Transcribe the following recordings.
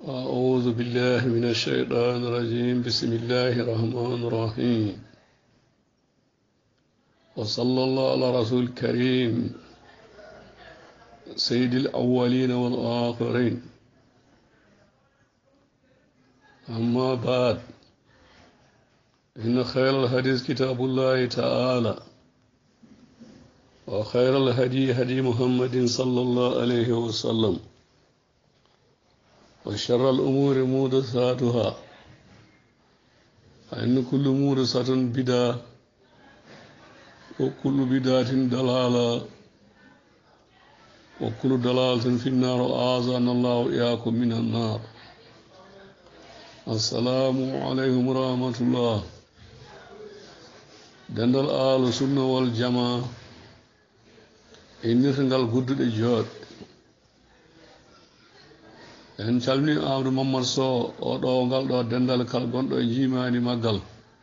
أعوذ بالله من الشيطان الرجيم بسم الله الرحمن الرحيم وصلى الله على رسول الكريم سيد الأولين والآخرين أما بعد إن خير الحديث كتاب الله تعالى وخير الهدي هدي محمد صلى الله عليه وسلم وشر الأمور محدثاتها فإن كل محدثة بدعة وكل بدعة ضلالة وكل ضلالة في النار أعاذنا الله وإياكم من النار. السلام عليكم ورحمة الله. دندل آل سنة والجماعة إني سنغال غدد جود en calmini Amadou Mamadou Sow o ɗo ngal ɗo dendal kala gonɗo e jimani maggal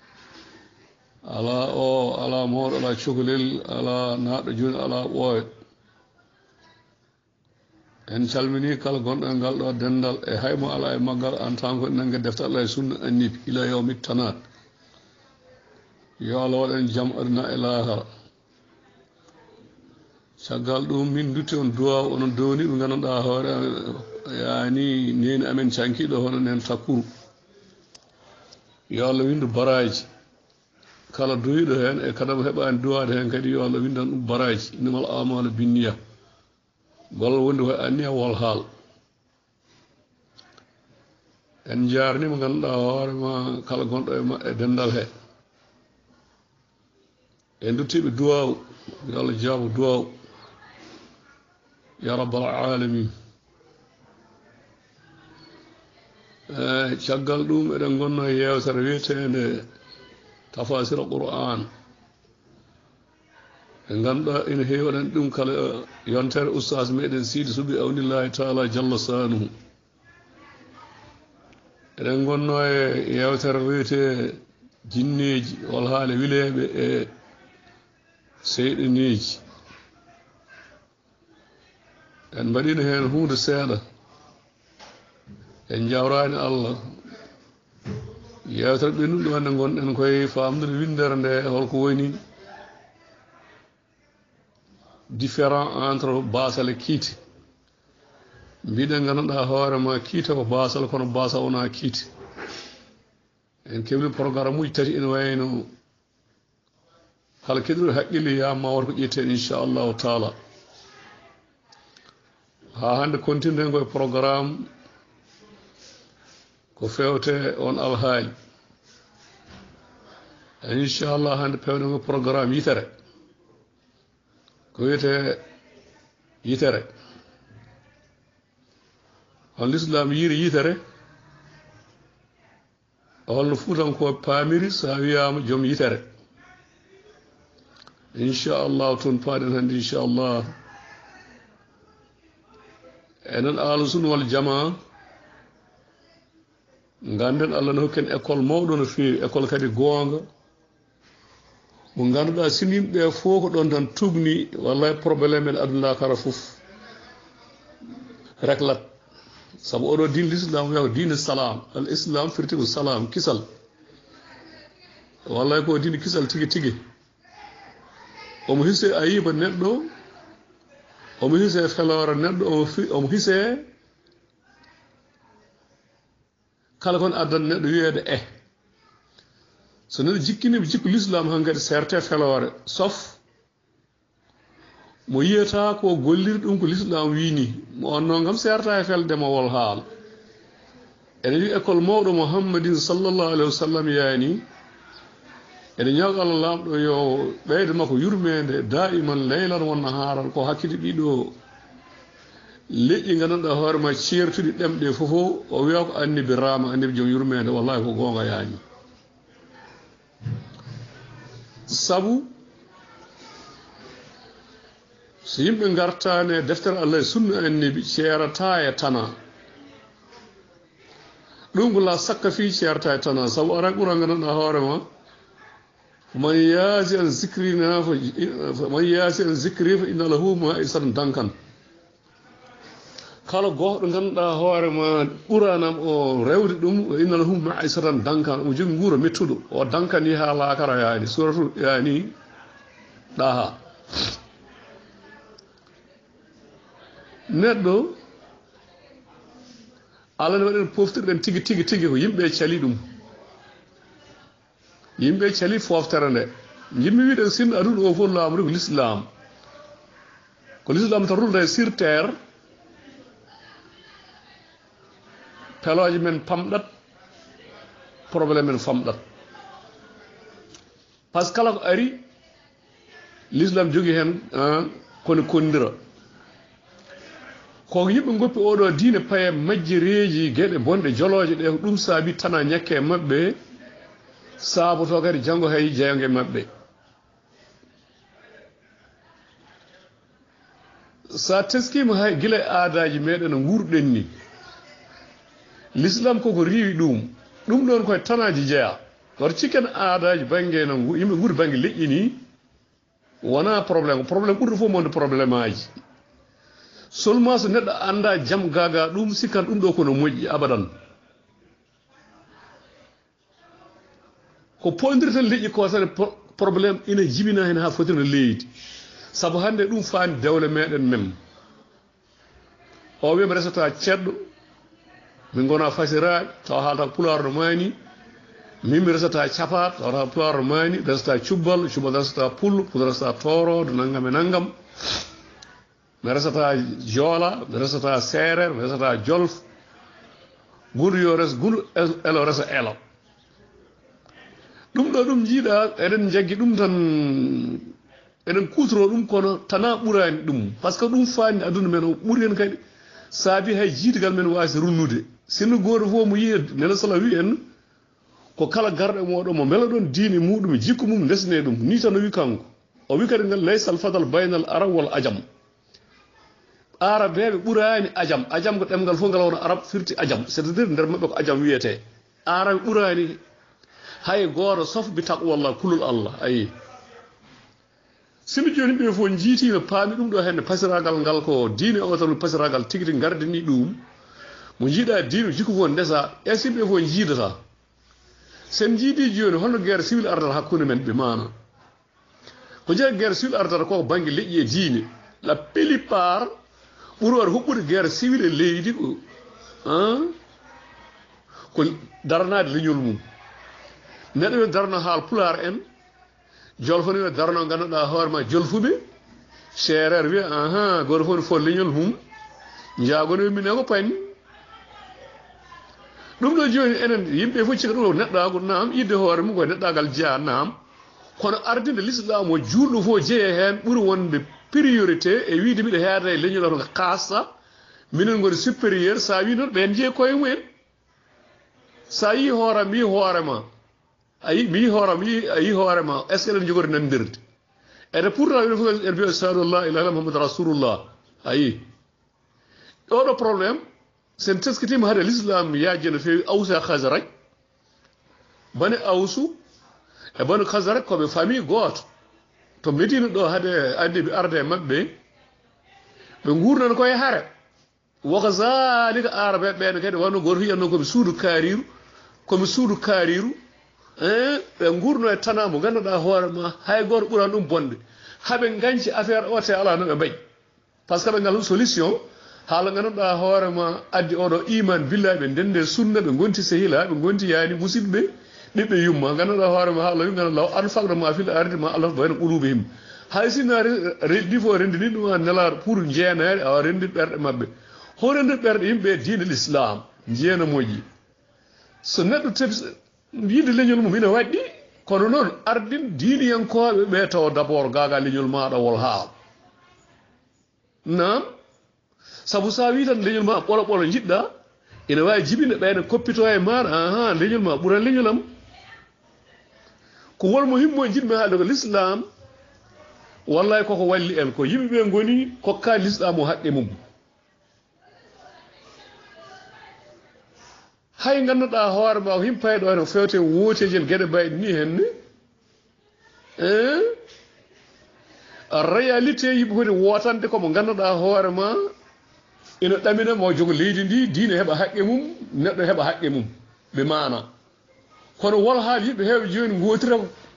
ala o ala mawɗo ala cukalel ala naɗɗo joni ala ɓooyo en calmini kala gonɗo e ngal ɗo dendal e haymo ala e maggal en tant que nangue defte Allah e sunna annibi ila yawmi tanat yo Allah waɗen jaam aduna e lahara. Caggal ɗum min dutti on duwaw onon downi ɓe ganduɗa hoore yani neni amen cankiɗo hono nen takkuru yo Allah windu baraji kala duwiɗo hen e kala mo heɓani duwade hen kadi yo Allah windan ɗum baraji innamal a'malu binniya gollal wonde koye anniya wol haal en jarnima ganduɗa hoorema kala gonɗo e dendal he en duttiɓe duwaw yo Allah jaabo duwaw ya rabbal alamin. Caggal ɗum eɗen gonno e yewtere wiyetende tafasira Qur'an e ganduɗa ina heewaɗen ɗum kala yontere oustas meɗen Sidi Suɓi awnillahi taala jalla sanuhu. Eɗen gonno e yewtere wiyete jinneji wal haale wileɓe e seyɗineji en mbaɗino hen hunde seeɗa en jawrani Allah yewtere ɓe ɗum ɗo nde gonɗen koye famdude windere nde holko woni différent entre basal e kiiti mbiɗen ganduɗa hoorema kiita ko basal kono basal wona kiiti en kebli programme uji tati ina wayno kala keɗuɗo haqqille yamma wata ko ƴetten inchallahu taala ha hande continue koye programme ko fewte on alhaali inchallah hande pewɗen ko programme yitere ko wiyete yitere on l'islam yiri yitere holno fuutanko paamiri sa wiyama joom yitere inchallahu toon paaɗen hande inchallah enen ahlu sunna wal jamaa ganden Allah ne hokken école mawɗo no feewi école kadi goonga mo ganduɗa sini yimɓe fof ko ɗon tan tugni wallahi probléme en aduna kara fof reklat saabu oɗo din l'islam wiya ko dine salam al islam firti ko salam kisal wallahi ko dine kisal tigui tigui omo hisse ayiba neɗɗo omo hisse felore neɗɗo omo hisse kala kon addan neɗɗo wiyeede so neɗɗo jikkiniɓe jikku l'islam han kadi serte felore sauf mo yiyata ko golliri ɗum ko l'islam wini mo on noon kam serta e feldema wol haal ene wi école mawɗo mouhammadin sallllahu alayhi wa sallam yaani ene ñawga Allah lamɗo yo ɓeyde makko yurmede daiman leylan wonna haaran ko hakkille ɗiɗo leƴƴi ganduɗa hoorema ceertuɗi ɗemɗe fof o wiya ko annibi rama annibi joom yurmede wallahi ko gonga yaani sabu so yimɓe gartane deftere Allah e sunna annibi ceerata e tana ɗum ko la sakka fi ceerata e tana sabu aran ɓuura ganduɗa hoorema man yaasi an zicri fa inna lahu ma isan dankan kala goɗɗo ganduɗa hoore ma ɓuranam o rewde ɗum innal hum maisatan dankan omo jogui guura mettuɗo o dankani ha lakara yani suratu yani ɗaha neɗɗo Allah ne waɗen poftirɗen tigi ko yimɓe cali ɗum yimɓe cali foftere nde yimɓe wiɗen sinno aduno o fof laamu ko l'islam tan rulde sur terre peloje men pamɗat probléme men famɗat par ce que kala ko ari l'islam jogui hen kono kondira ko yimɓe goppi oɗo diine paye majjireji gueɗe bonɗe joloje ɗe ko ɗum saabi tana ñakke mabɓe saaboto kadi janggo hay jeeyonge mabɓe sa teskima hay guila e aadaji meɗen no gurɗen ni l'islam koko riwi ɗum ɗon koye tanaji jeeya wato cikken aadaji banggue no yimɓe guuri banggue leƴƴi ni wona probléme ɓurɗo fof monde probléme aji seulement so neɗɗo anda jaam gaga ɗum sikkan ɗum ɗo kono moƴƴi abadan ko poyndirten leƴƴi ko tan probléme ina jibina hen ha foti no leydi saabu hande ɗum faani dewle meɗen mem o wiyama resata ceɗɗo min gona fasiraɓe taw haalata pulaar no mani min mi resata capat tawata pulaar no mani resata cubbal resata pullo resata torodo naggam e naggam mi resata joola mi resata seereer mi resata jolf gulu yo res gulu elo resa elo ɗum ɗo ɗum jiiɗa eɗen jaggi ɗum tan eɗen kutoro ɗum kono tana ɓurani ɗum par ce que ɗum faani aduna men o ɓuri hen kadi saabi hay jiidigal men wasi runnude sinno goto fof mo yiya nela sala wi en ko kala garɗo moɗon mo mela ɗon diine muɗum jikku mum desne ɗum ni tan o wi kanko o wi kadi ngal laysal fadal baynal arab wal ajam arabeɓe ɓurani ajam ko ɗemgal fof ngal wona arab firti ajam c'est à dire nder mabɓe ko ajam wiyete araɓe ɓurani hay goto sauf bi taqwallah kulul allah ayi simi joni ɓe fof jiitino paami ɗum ɗo henne pasiragal ngal ko diine o tan pasiragal tigui gardini ɗum mo jiiɗa diine jikku fof ndesa e simɓe fof jiidata sen jiidi joni holno guerre civil ardata hakkude men ɓe mana ko jeeya guerre civil ardata koko banggue leƴƴi e diine la plupart ɓuuri waɗa huɓɓude guerre civil e leydi ko daranade leñol mum neɗɗo wi darno haal pulaar en jolfo ne wi darno ganduɗa hoorema jolfuɓe seereer wiya goto fof ne fo leñol mum jaagono wi mine ko panni ɗum ɗo joni enen yimɓe fof cika ɗum neɗɗago nam idde hoore mum koye neɗɗagal jeeya nam kono ardinde l'islam o juulɗo fof jeeye hen ɓuuri wonde priorité e wiide mbiɗa heeda e leñol oto kaasa minen goni supérieur sa wi noon ɓen jeeyi koye mumen sa yi hooram yi hoorema ayi mi yi hooram yi hoorema est ce que eɗen jogori nandirde ede pourtant ɓen fof en mbiya ashhadu la ilaha illallah muhammadu rasulullah ayi ɗoɗo probléme sen teskitima hade l'islam yaaji no fewi awsu e khasaraj bani awsu e bani khasaraj koɓe famille goto to medina ɗo hade andi ɓe arde e mabɓe ɓe gurnan koye haare woko zalika arabe ɓen kadi wonno goto wiyanno komi suudu kaariru ɓe gurno e tana mo ganduɗa hoore ma hay goto ɓuran ɗum bonde haɓe ganci affaire o te ala no ɓe mbayi par ce que ɓe ngal solution haala ganduɗa hoore ma addi oɗo iman billahi ɓe ndende sunna ɓe gonti sehila ɓe gonti yani musidɓe ɓiɓɓe yumma ganduɗa hoore ma haala wi ganduɗa an fakra ma fil ardi ma allah bayna qulubihim hay sinno ɗi fof rendini ɗum a nelaɗo pour jeenade awa rendir ɓerɗe mabɓe ho rendir ɓerɗe yimɓe diine l'islam jeena moƴƴi so neɗɗo tawi yiide leñol mum ina waɗɗi kono noon ardin diiniyankoɓe ɓe taw d' abord gaga leñol maɗa wol haaw nam saabu sa wi tan leñol ma ɓolo ɓolo jiɗɗa ina wawi jibina ɓeyɗe koppito e maɗa leñol ma ɓuura leñolam ko wolmo himmo jiɗmi haalde ko l'islam wallahi koko walli en ko yimɓeɓe goni kokka l'islam o haqqe mum hay ganduɗa hoore ma ko himpayɗo ene fewte woteji en gueɗe mbayɗe ni henne réalité yimɓe foti wotande komo ganduɗa hoore ma ina ɗamina mo jogo leydi ndi diine heɓa haqqe mum neɗɗo heɓa haqqe mum ɓe mana kono wol haal yimɓe heewɓe joni gotira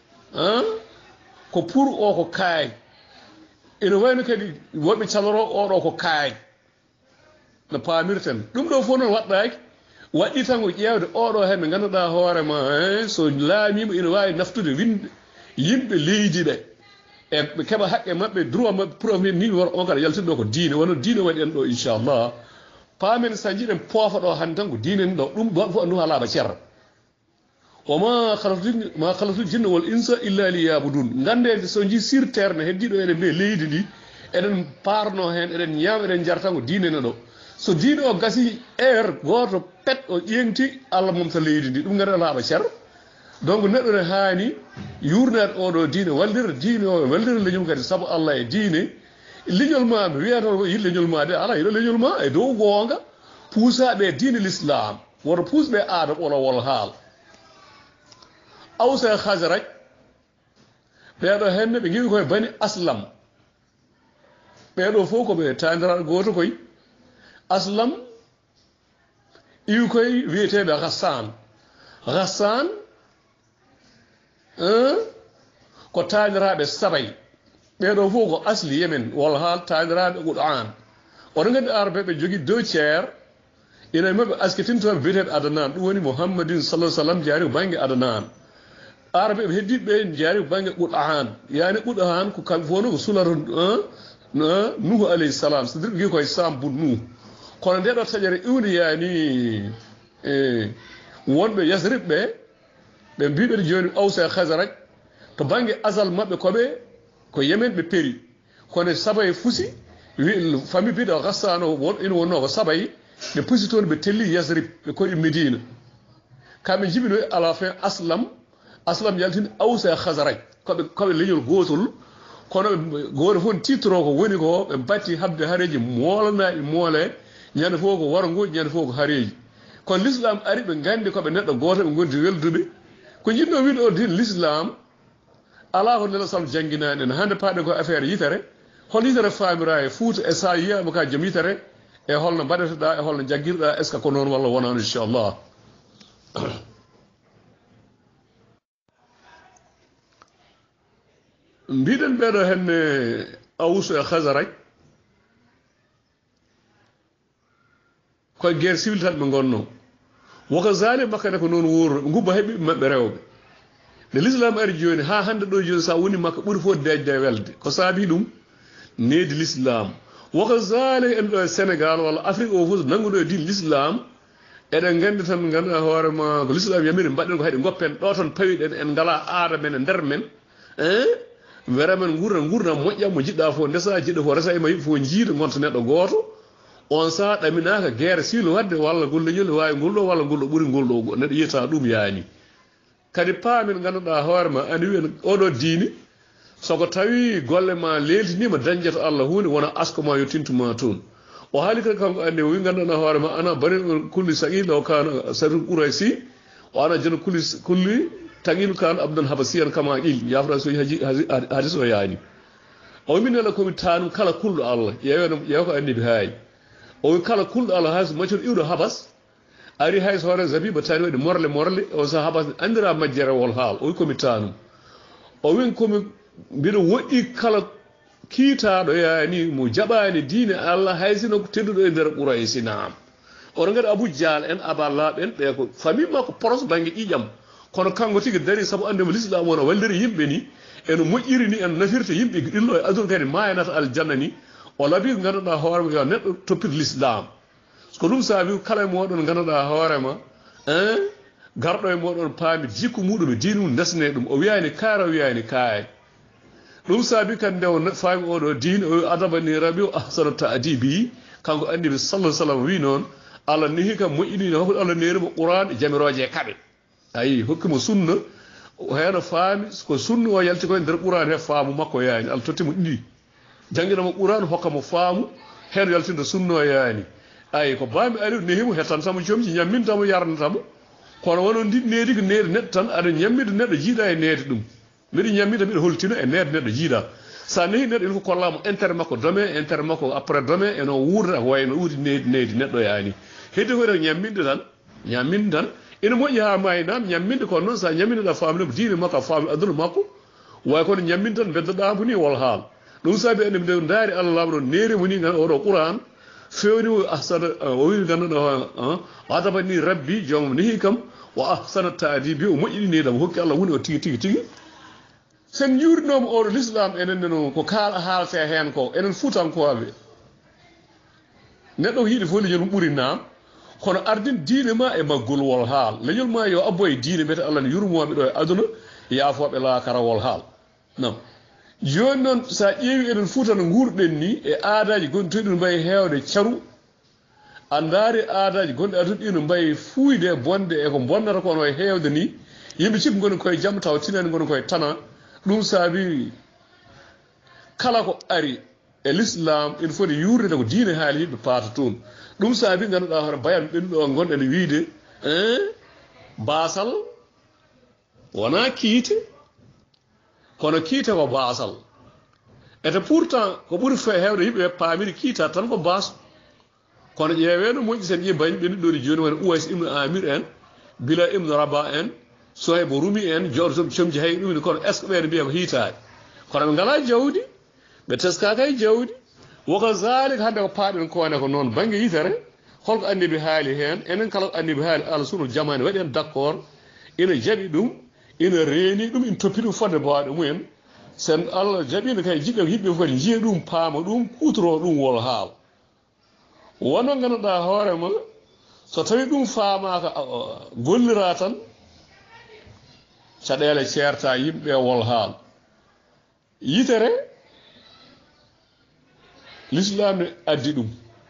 ko pour o ko kaay ina wayno kadi woɓɓe caloro oɗo ko kaay no paamirten ɗum ɗo fof noon waɗɗaki waɗɗi tan ko ƴeewde oɗo hen ɓe ganduɗa hoorema so laamima ina wawi naftude winde yimɓe leydi ɗe e ɓe keɓa haqqe mabɓe droit mabɓe premier ni wor on kada yaltirɗo ko diine wono diine waɗi en ɗo inchallah paamen sa jiiɗen poofa ɗo hande tan ko diine ni ɗo ɗum ɗon fof andu ha laaɓa ceerra wama halatul jinna wal insa illa liyabudun gandede so jii sur terre ne heddiɗo eɗen mbiye leydi ndi eɗen parno hen eɗen ñaama eɗen jarata ko diine ne ɗo so diine o gasi air goto pet o ƴeŋti Allah momta leydi ndi ɗum ganduɗa laaɓa ceerra donc neɗɗo ne haani yurnade oɗo diine wallira diine o wallira leñol kadi saabu Allah e diine leñol ma mi wiyata yi leñol ma de ala yiɗo leñol ma e dow goonga puusaɓe diine l'islam woto puusɓe aada ɓolowol haal awsa khazraj ɓeɗo henne ɓe giwi koye bani aslam ɓeɗo fof koɓe tandiraɗo goto koye aslam iwi koye wiyeteɓe Ghassan ko taaniraɓe sabay ɓeɗo fof ko asli yemen walla haal taaniraɓe Qur'an oɗo gandi arabe ɓe jogui 2 tiers ina mabɓe askitintoɓe biyeteɓe Adnan ɗum woni Muhammadin sallallahu alaihi wasallam jaari ko banggue Adnan arabe ɓe heddiɓe jaari ko banggue Qur'an yani Qur'an ko kamɓe fof no ko sulata Nuhu alayhi salam so dirɓe gui koye Sam bun Nuhu kono ndeɗo taƴere iwde yani wonɓe Yasrib ɓe mbiɓe joni awsa khazraj to banggue asal mabɓe koɓe ko yemen ɓe péri kono sabay fusi wi famille biɗo Ghassan o won ina wonno ko sabay ɓe pusi toon ɓe telli Yasrib ɓe koɗi Medina kamɓe jibino à la fin aslam yaltini awsa khazraj koɓe leñol gotol kono goto fof titro ko woni ko ɓe batti habde hareji molanaɓe moole ñande fof ko waro ngoji ñande fof ko hareji kono l'islam ari ɓe gandi koɓe neɗɗo goto ɓe gondi welduɓe ko jinno wiide o din l'islam ala ko nela sal jangguinani en hande paaɗe ko affaire yitere hol yitere famira e Fouta e sa yiyama ka joom yitere e holno mbaɗeteɗa e holno jagguirɗa est ce que ko noon walla wonano inchallah mbiɗen ɓeɗo henne awsu e khazraj koye guerre civil tan ɓe gonno woko zalim makkane ko noon wuro ɓe gubba heeɓiɓe mabɓe rewɓe nde l'islam ari joni ha hande ɗo joni sa woni makka ɓuuri fof dejde welde ko saabi ɗum needi l'islam woko zaali en ɗo e Sénégal walla Afrique o fof nanguɗo e din l'islam eɗen gandi tan ganduɗa hoorema ko l'islam yamiri mbaɗen ko hayɗi goppen ɗo tan pawiɗen en ngala aada men e nder men vraiment gurdam moƴƴam mo jiɗɗa fof ndesa jiɗɗo fof resa ema yimɓe fof jiida gonta neɗɗo goto on sa ɗaminaka guerre civil wadde walla ngol leñol wawi ngolɗo walla ngolɗo ɓuuri ngolɗo neɗɗo yiyata ɗum yaani kadi paamin ganduɗa hoorema andi wiyen oɗo diine soko tawi golle ma leltinima dañjata Allah hunde wona askoma yo tintuma toon o haali kadi kanko andi o wi ganduɗa hoorema ana bani kulli saqil o kana sarul Quraysi o ana jeno kulli taqil kan abdan habasiyan kama qil yafra so hadis o yaani o min wala komi tanum kala kulɗo Allah yew ko andi bi haay o kala kulɗo Allah hay so maccoɗo iwɗo habas ari hay so hoore zabiba tani waɗi morle o so habas andira majjerewol haal o wi komi tanum o win komi mbiɗo woɗɗi kala kiitaɗo yani mo jaɓani diine Allah hay sino tedduɗo e nder Quraysi naam oɗo gadi Abou Dial en aballaɓe en ɓe ko famille makko poros banggue ƴiƴam kono kanko tigi dari saabu andemo l'islam wona walliri yimɓe ni eno moƴƴiri ni en nafirta yimɓe ɗillo e aduna kadi mayanata aljanna ni o laabi ko ganduɗa hoorema yo neɗɗo toppir l'islam ko ɗum saabi kala e moɗon ganduɗa hoorema garɗo e moɗon paami jikku muɗum e diine mum desne ɗum o wiyani kaara o wiyani kaye ɗum saabi kadi nde o faami oɗo diine o adabani rabi o ahsana ta'dibi kanko andi ɓe sallah sallam wi noon Allah nehi kam moƴƴini hokkude Allah nerimo Qur'an e jamiroje e kaɓe ayi hokkimo sunna heno faami ko sunna o yalti koye nder Qur'an he faamu makko yaani Allah tottimo ɗiɗi jangguinamo Qur'an hokkamo faamu heno yaltinta sunna o yaani ayi ko bami ari nehimo hettantamo joomji ñammintamo yarnatamo kono wono ndi needi ko needi neɗɗo tan aɗa ñammida neɗɗo jiiɗa e neede ɗum mbiɗa ñammida mbiɗa holtina e neede neɗɗo jiiɗa sa nehi neɗɗo il faut kollamo intérêt makko demain intérêt makko après demain eno wuurda ko wayno wuudi neydi neɗɗo yaani heddi koyta ñamminde tan ene moƴƴi ha maayi nam ñamminde kono noon sa ñammindeɗa famnimo diine makko a famni aduna makko way kono ñamminde tan beddoɗamo ni wol haal ɗum saabi enen nde daari Allah laamu ɗon neerimo ni gan oɗo Qur'an fewni o ahsana o wi ganduɗa adabani rabbi joomum nehi kam wa ahsana ta'dibi o moƴƴini nedam hokki Allah woni o tigi sen juurinoma oɗo l'islam enen no ko kaala haalte hen ko enen fuutankoɓe neɗɗo ko yiiɗi fof leñol ɓuuri naam kono ardin diine ma e maggol wol haal leñol ma yo abboye diine mbiyete Allah ne yurmoɓe ɗo e aduna yaafoɓe laakara wol haal non joni noon sa ƴeewi eɗen fuuta no guurɗen ni e aadaji gonɗi toɗi no mbayi heewde caru a ndaari aadaji gonɗi aduna ɗi no mbayi fuuyde e bonde e ko bonnata kono e heewde ni yimɓe cikku goni koye jaam taw tinani goni koye tana ɗum saabi kala ko ari e l'islam il faut de yurdede ko diine haali yimɓe paata toon ɗum saabi ganduɗa hoore bayan ɓen ɗo gonɗen wiide baasal wona kiite kono kiite ko baasal ete pourtant ko ɓuri heewde yimɓe paamiri kiita tan ko baas kono ƴeeweno moƴƴi sen ƴi bañi ɓen ɗo joni woni Uways ibnu Amir en Bila ibnu Rabah en Sohaybo Rumi en jooɗo comji hay ɗum kono est ce que ɓeene mbiya ko hiitaade kono ɓe ngala jawdi ɓe teskaka e jawdi woko zalik hande ko paaɗen kone ko noon banggue yitere holko annabi haali hen enen kala ko annabi haali ala sunul jamani waɗi hen d' accord ina jaaɓi ɗum ina reeni ɗum ina toppi ɗum fodde mbawaɗe mumen sen Allah jaɓino kay jiɗɗo yimɓe foti jiya ɗum paama ɗum kutoro ɗum wol haal wonno ganduɗa hoorema so tawi ɗum faamaka gollira tan caɗele ceerta yimɓe wol haal yitere l'islam ne addi ɗum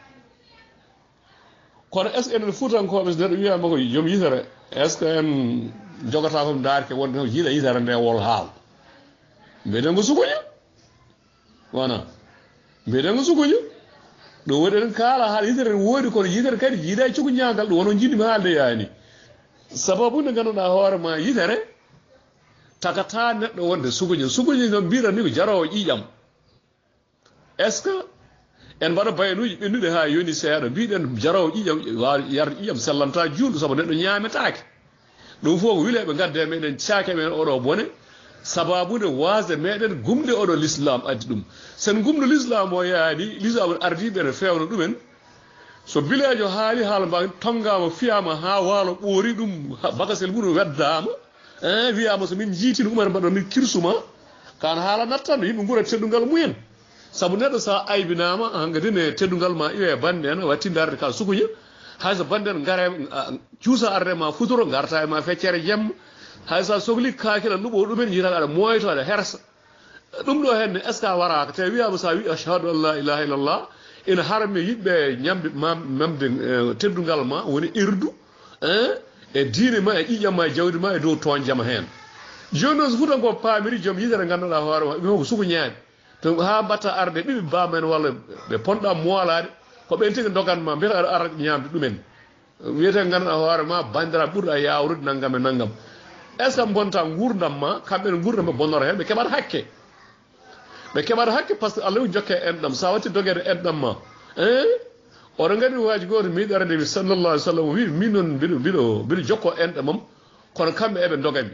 kono est ce que enen fuutankoɓe so neɗɗo wiyama ko joom yitere est ce que en jogata kom daarke wonde ko jiiɗa yitere nde wol haal mbiɗen ko sukoña wona mbiɗen ko sukoña ɗum waɗi eɗen kaala haala yitere woodi kono yitere kadi jiiɗa cogu ñagal ɗum wono jiɗmi haalde yaani sababu nde ganduɗa hoore ma yitere tagata neɗɗo wonde sukoña noon mbiɗan ni ko jarowo ƴiƴam est ce que en mbaɗa bayanuji ɓennuɗe ha yoni seeɗa mbiɗen jarowo ƴiƴam wawa yarde ƴiƴam sellanta julɗo saabu neɗɗo ñametake ɗum fof ko wiileɓe gadde meɗen caake men oɗo bone sababude wasde meɗen gumde oɗo l'islam addi ɗum sen gumdo l'islam o yaani l'islam ardiɓe ne fewna ɗumen so bilejo haali haala mba tongama fiyama ha waalo ɓoori ɗum bakasel muɗum weddama wiyama so min jiitino umata mbaɗo min kirsuma kan haala nattano yimɓe guura teddungal mumen sabu neɗɗo sa aybinama hangadine teddungal ma iwe bande en watti darde ka sukuña hayso bande en gaare cuusa arde ma futuro garta e ma feccere jemma haysa sohli kakila luɓo ɗumen jiitaɗa aɗa moyto aɗa hersa ɗum ɗo henne est ce que a waraka te wiyama sa wi ashhadu an la ilaha illallah ina harmi yimɓe ñamde mamde teddungal ma woni irdu e diine ma e ƴiƴam ma e jawdi ma e dow toñjama hen joni noon so fuutanko paamiri joom yitere ganduɗa hoore ma ɓe ko sukuñaade to ha mbatta arde ɓiɓe bamen walla ɓe ponɗa moolade ko ɓen tigi doganma mbiyata aɗa ara ñamde ɗumen wiyete ganduɗa hoore ma bandiraɓe ɓurɗa yawrude naggam e naggam est ce que bonta gurdam ma kamɓe gurdam ɓe bonnora hen ɓe keɓata hakke ɓe keɓata hakke par ce que Allah wi jokke enɗam sa watti dogede enɗam ma oɗo gandi waji goto miɗo arde mi sallallah alih w sallam wi min noon mbiɗo jokko enɗamam kono kamɓe eɓe dogami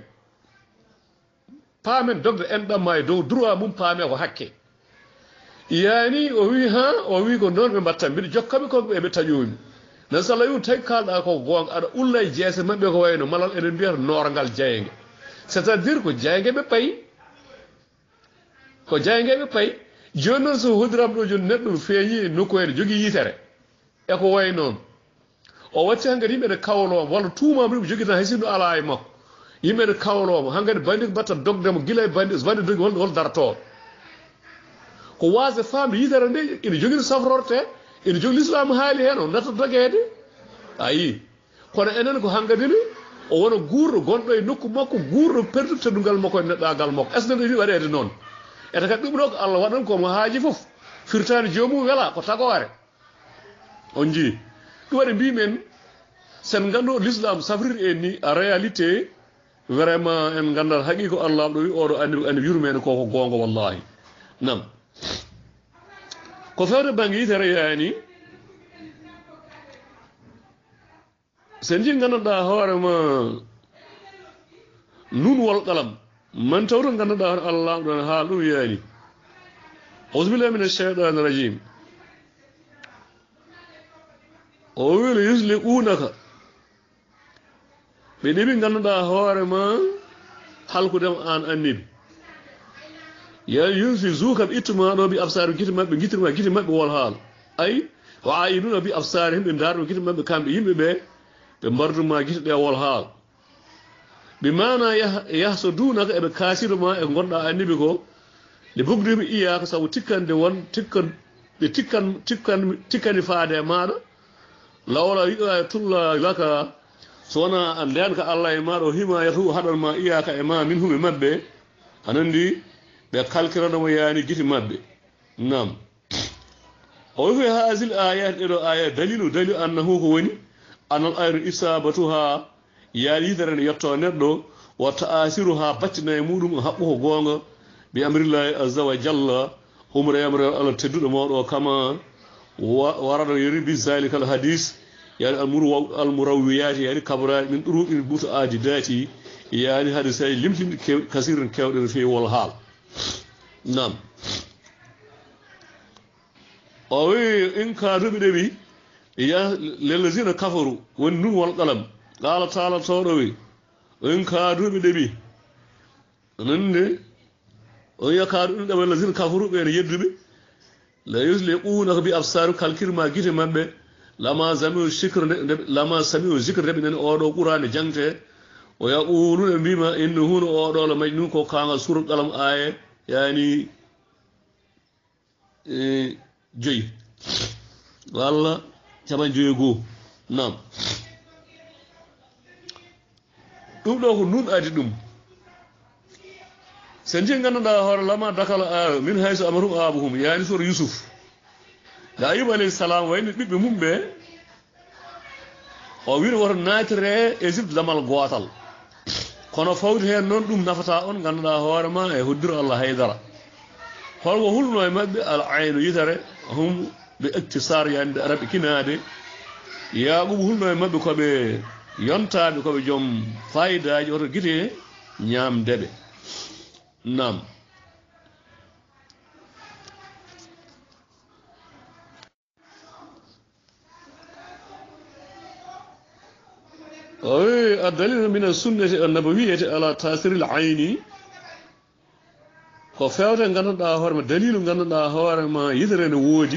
paamen dogde enɗam ma e dow droit mum paame ko hakke yani o wi ko noon ɓe mbatta mbiɗo jokkaɓe koɓe eɓe taƴomi nan so Allah wi tawi kalɗa ko gonga aɗa ulla e jeese mabɓe ko wayno malal eɗen mbiyata norgal jayenge c' est à dire ko jayenge ɓe payi ko jayenge ɓe payi joni noon so hodirama ɗo joni neɗɗo feeñi nokkuede jogui yitere eko way noon o watti hankkadi yimɓe ne kawloma walla tuumama ɗum jogui tan hay sinno ala e makko yimɓe ne kawloma hankkadi bandi ko mbatta dogdemo guila e bandi dogi hol darto ko wasde famde yitere nde ina jogui safrorte ina jogui l'islam haali hen o natta dogede ayi kono enen ko hankkadine o wona guurɗo gonɗo e nokku makko guurɗo perdu teddungal makko e neɗɗagal makko est ce que neɗɗo yiɗi waɗede noon ete kadi ɗum ɗo ko Allah waɗan komo haaji foof firtani jomum wela ko tagore on jii ɗum waɗi mbimen sen gandu l'islam safriri en ni a réalité vraiment en gandal haqiqa Allah ɗo wi oɗo andi yurmene koko gonga wallahi nam ko fewde bangi yitere yani sen ji ganduɗa hoorema nun wol qalam man tawto ganduɗa hoore allah ɗon haal ɗum yani auzubillahi min alcheytan irrajim o wilo yusli'unaka ɓe ɗiɓi ganduɗa hoorema halkudem an annibi ya yunfizuka ɓe ittuma ɗo bi absari gite mabɓe guitirma gite mabɓe wol haal ay wa ayinuna bi absari himɓe darɗo gite mabɓe kamɓe yimɓe ɓe ɓe mbarduma gite ɗe wol haal ɓe mana yahsudunaka eɓe kasiruma e gonɗa annibi ko nde bogdimi iyaka saabu tikkande won ɓe tikkani faade e maɗa lawla yiɗa tulla laka so wona a ndenka allah e maɗa o himayatu haɗanma iyaka e ma min huɓe mabɓe anandi ɓe kalkiranoma yani guiti mabɓe nam o wi ha asil ayat ɗeɗo aya dalilu annahu ko woni anal ayru isabatuha yaali yitere nde yetto neɗɗo wa ta'asiruha battina e muɗum haɓɓu ko gonga bi amrillahi azza wa jalla humre allah tedduɗo mawɗo kama warada yori bi zalika al hadis yani almurawiyati yani kabraji min ɗuruɓin buto aadi daati yani hadisaji limtinde kasiren kewɗen fewi wol haal nam o wi in kaduɓe ɗeɓi ya lellazina kafaru woni nun wol qalam qala taala tawɗo wi in kaduɓe ɗeɓi nande on yakaɗu ɗum ɗeɓe lazina kafaru ɓe ne yedduɓe la yusliqunaka bi absari kalkirma guite mabɓe lama samiu zicre ndeɓe nani oɗo qur'ane jangte o yaquluna mbima inna huno oɗo la majnun ko kangal surat qalam aye yani joyi walla caɓan joyi goo nam ɗum ɗo ko nun adi ɗum sen ji ganduɗa hoore lama dakala min hayso amarum abuhum yani sor yusuf da ayub alayhi salam wayni ɓiɓɓe mum ɓe o wino woto natire égypte lamal gootal kono fawde hen noon ɗum nafata on ganduɗa hoorema e hoddiro allah haydara holko hulno e mabɓe al aynu yitere hum ɓe ictisar yande araɓe kinade yaɓuɓe hulno e mabɓe koɓe yontaɓe koɓe joom fayidaji oto guite ñamdeɓe nam oyi addalilu min sunnati annabawiyati ala tasiril ayni ko fewte ganduɗa hoorema dalilu ganduɗa hoorema yitere ne woodi